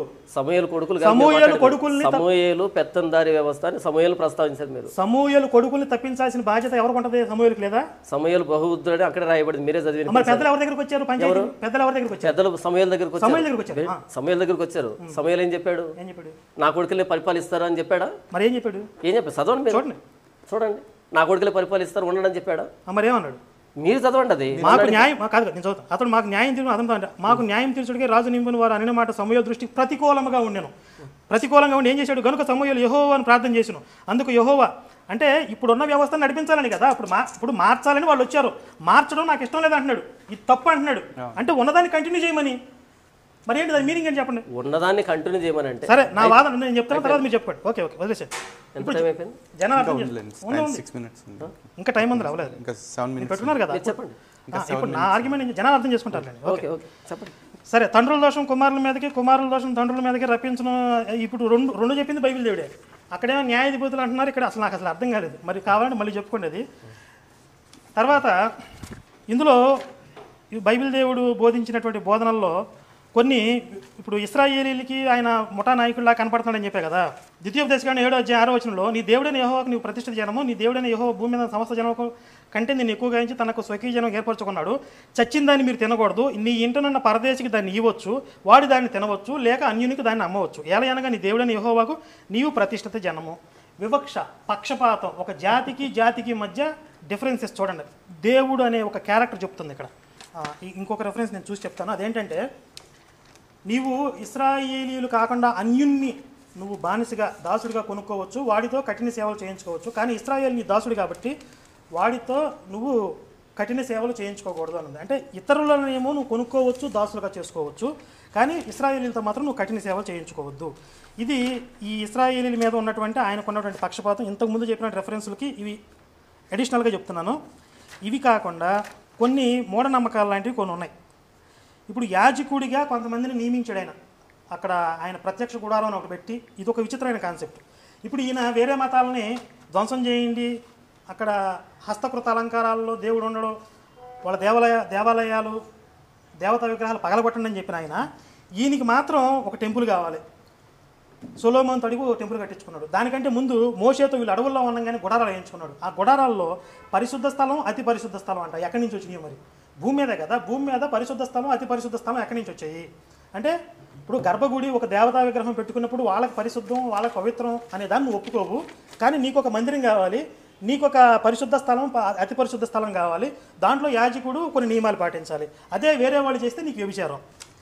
పెత్తందారి వ్యవస్థ అని సమూయేలు ప్రస్తావించారు మీరు. సమూయేలు కొడుకుల్ని తప్పించాల్సిన బాధ్యత ఎవరికి ఉంటుంది? సమూయేలుకి లేదా? సమూయేలు బహుద్రుడు అక్కడే రాయబడింది, మీరే చదివి. పెద్దలు ఎవరి దగ్గరికి వచ్చారు? పెద్దలు ఎవరి దగ్గరికి వచ్చారు? పెద్దలు సమూయేలు దగ్గరికి వచ్చారు. సమూయేలు ఏం చెప్పాడు? నా కొడుకులే పరిపాలిస్తారు అని చెప్పాడా? మరి ఏం చెప్పాడు? చదవండి, చూడండి. నా కొడుకులే పరిపాలిస్తారు ఉండడం అని చెప్పాడా? మరి ఏమన్నాడు? మీరు చదవండి. అది మాకు న్యాయం కాదు, నేను చదువుతాను. అతను మాకు న్యాయం తీర్చు, అతను మాకు న్యాయం తీర్చుడికి రాజు నింపిన వారు అనే మాట సమూయేలు దృష్టికి ప్రతికూలంగా ఉండెను. ప్రతికూలంగా ఉండి ఏం చేశాడు? కనుక సమూయేలు యెహోవాను ప్రార్థన చేసాను. అందుకు యెహోవా అంటే ఇప్పుడున్న వ్యవస్థను నడిపించాలని కదా, ఇప్పుడు మార్చాలని వాళ్ళు వచ్చారు. మార్చడం నాకు ఇష్టం లేదు అంటున్నాడు, ఇది తప్పు అంటున్నాడు. అంటే ఉన్నదాన్ని కంటిన్యూ చేయమని. మరి ఏంటి దాని మీనింగ్ అని చెప్పండి. ఉన్నదాన్ని కంటిన్యూ చేయమని అంటే సరే, నా వాదన నేను చెప్తాను, తర్వాత మీరు చెప్పండి. ఓకే వదిలేసాడు. ఇంకా టైం ఉంది, అవ్వలేదు, పెట్టుకున్నారు కదా. చెప్పండి. ఇప్పుడు నా ఆర్గ్యుమెంట్ జనాలు అర్థం చేసుకుంటారు. ఓకే చెప్పండి. సరే, తండ్రుల దోషం కుమారుల మీదకి, కుమారుల దోషం తండ్రుల మీదకి రప్పించడం. ఇప్పుడు రెండు చెప్పింది బైబిల్ దేవుడే. అక్కడేమో న్యాయాధిపతులు అంటున్నారు, ఇక్కడ అసలు నాకు అర్థం కాలేదు. మరి కావాలంటే మళ్ళీ చెప్పుకోండి అది. తర్వాత ఇందులో బైబిల్ దేవుడు బోధించినటువంటి బోధనల్లో కొన్ని ఇప్పుడు ఇశ్రాయేలీలకి ఆయన ముఠా నాయకుడిలా కనపడుతున్నాడని చెప్పే కదా. ద్వితీయోపదేశకాండం 7:6 నీ దేవుడైన యెహోవాకు నీవు ప్రతిష్ఠిత జనము, నీ దేవుడైన యెహోవా భూమి మీద సమస్త జనము కంటే నేను ఎక్కువగా ఇచ్చి తనకు స్వకీయ జనం ఏర్పరచుకున్నాడు. చచ్చిన దాన్ని మీరు తినకూడదు, నీ ఇంటనున్న పరదేశికి దాన్ని ఇవ్వచ్చు, వాడి దాన్ని తినవచ్చు, లేక అన్యునికి దాన్ని అమ్మవచ్చు. ఏలయనగా నీ దేవుడైన యెహోవాకు నీవు ప్రతిష్ఠిత జనము. వివక్ష, పక్షపాతం, ఒక జాతికి మధ్య డిఫరెన్సెస్ చూడండి. దేవుడు అనే ఒక క్యారెక్టర్ చెప్తుంది ఇక్కడ. ఇంకొక రెఫరెన్స్ నేను చూసి చెప్తాను. అదేంటంటే, నీవు ఇశ్రాయేలీయులు కాకుండా అన్యున్ని నువ్వు బానిసగా దాసుడిగా కొనుక్కోవచ్చు, వాడితో కఠిన సేవలు చేయించుకోవచ్చు. కానీ ఇశ్రాయేలు నీ దాసుడు కాబట్టి వాడితో నువ్వు కఠిన సేవలు చేయించుకోకూడదు అన్నది. అంటే ఇతరులనేమో నువ్వు కొనుక్కోవచ్చు, దాసులుగా చేసుకోవచ్చు, కానీ ఇశ్రాయేలీలతో మాత్రం నువ్వు కఠిన సేవలు చేయించుకోవద్దు. ఇది ఈ ఇశ్రాయేలీల మీద ఉన్నటువంటి ఆయనకు ఉన్నటువంటి పక్షపాతం. ఇంతకుముందు చెప్పిన రెఫరెన్స్లకి ఇవి అడిషనల్గా చెప్తున్నాను. ఇవి కాకుండా కొన్ని మూఢనమ్మకాలు లాంటివి కొన్ని ఉన్నాయి. ఇప్పుడు యాజకుడిగా కొంతమందిని నియమించాడు ఆయన. అక్కడ ఆయన ప్రత్యక్ష గుడారం ఒకటి పెట్టి, ఇది ఒక విచిత్రమైన కాన్సెప్ట్. ఇప్పుడు ఈయన వేరే మతాలని ధ్వంసం చేయండి, అక్కడ హస్తకృత అలంకారాల్లో దేవుడు ఉండడు, వాళ్ళ దేవాలయాలు దేవతా విగ్రహాలు పగలగొట్టండి అని చెప్పిన ఆయన, ఈయనకి మాత్రం ఒక టెంపుల్ కావాలి. సొలొమోను తడికి ఒక టెంపుల్ కట్టించుకున్నాడు. దానికంటే ముందు మోషేతో వీళ్ళు అడవుల్లో ఉండగానే గుడారాలు వేయించుకున్నాడు. ఆ గుడారాల్లో పరిశుద్ధ స్థలం, అతి పరిశుద్ధ స్థలం అంట. ఎక్కడి నుంచి వచ్చినాయి మరి? భూమి మీదే కదా. భూమి మీద పరిశుద్ధ స్థలం, అతి పరిశుద్ధ స్థలం ఎక్కడి నుంచి వచ్చాయి? అంటే ఇప్పుడు గర్భగుడి ఒక దేవతా విగ్రహం పెట్టుకున్నప్పుడు వాళ్ళకి పరిశుద్ధం, వాళ్ళకి పవిత్రం అనే దాన్ని నువ్వు ఒప్పుకోవు. కానీ నీకు ఒక మందిరం కావాలి, నీకు ఒక పరిశుద్ధ స్థలం, అతి పరిశుద్ధ స్థలం కావాలి. దాంట్లో యాజకుడు కొన్ని నియమాలు పాటించాలి. అదే వేరే వాళ్ళు చేస్తే నీకు వ్యభిచారం.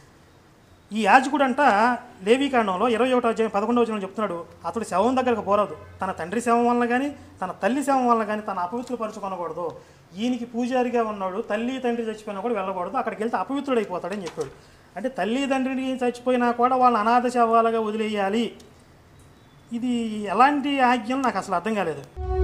ఈ యాజకుడు అంట లేవీకాండంలో 21:11 చెప్తున్నాడు, అతడు శవం దగ్గరకు పోరాదు, తన తండ్రి శవం వలన కానీ తన తల్లి శవం వలన కానీ తన అపవిత్రపరచుకొనకూడదు. ఈయనకి పూజారిగా ఉన్నాడు, తల్లి తండ్రి చచ్చిపోయినా కూడా వెళ్ళకూడదు, అక్కడికి వెళ్తే అపవిత్రుడైపోతాడని చెప్పాడు. అంటే తల్లి తండ్రిని చచ్చిపోయినా కూడా వాళ్ళని అనాథ శవాలుగా వదిలేయాలి. ఇది ఎలాంటి ఆజ్ఞలు నాకు అసలు అర్థం కాలేదు.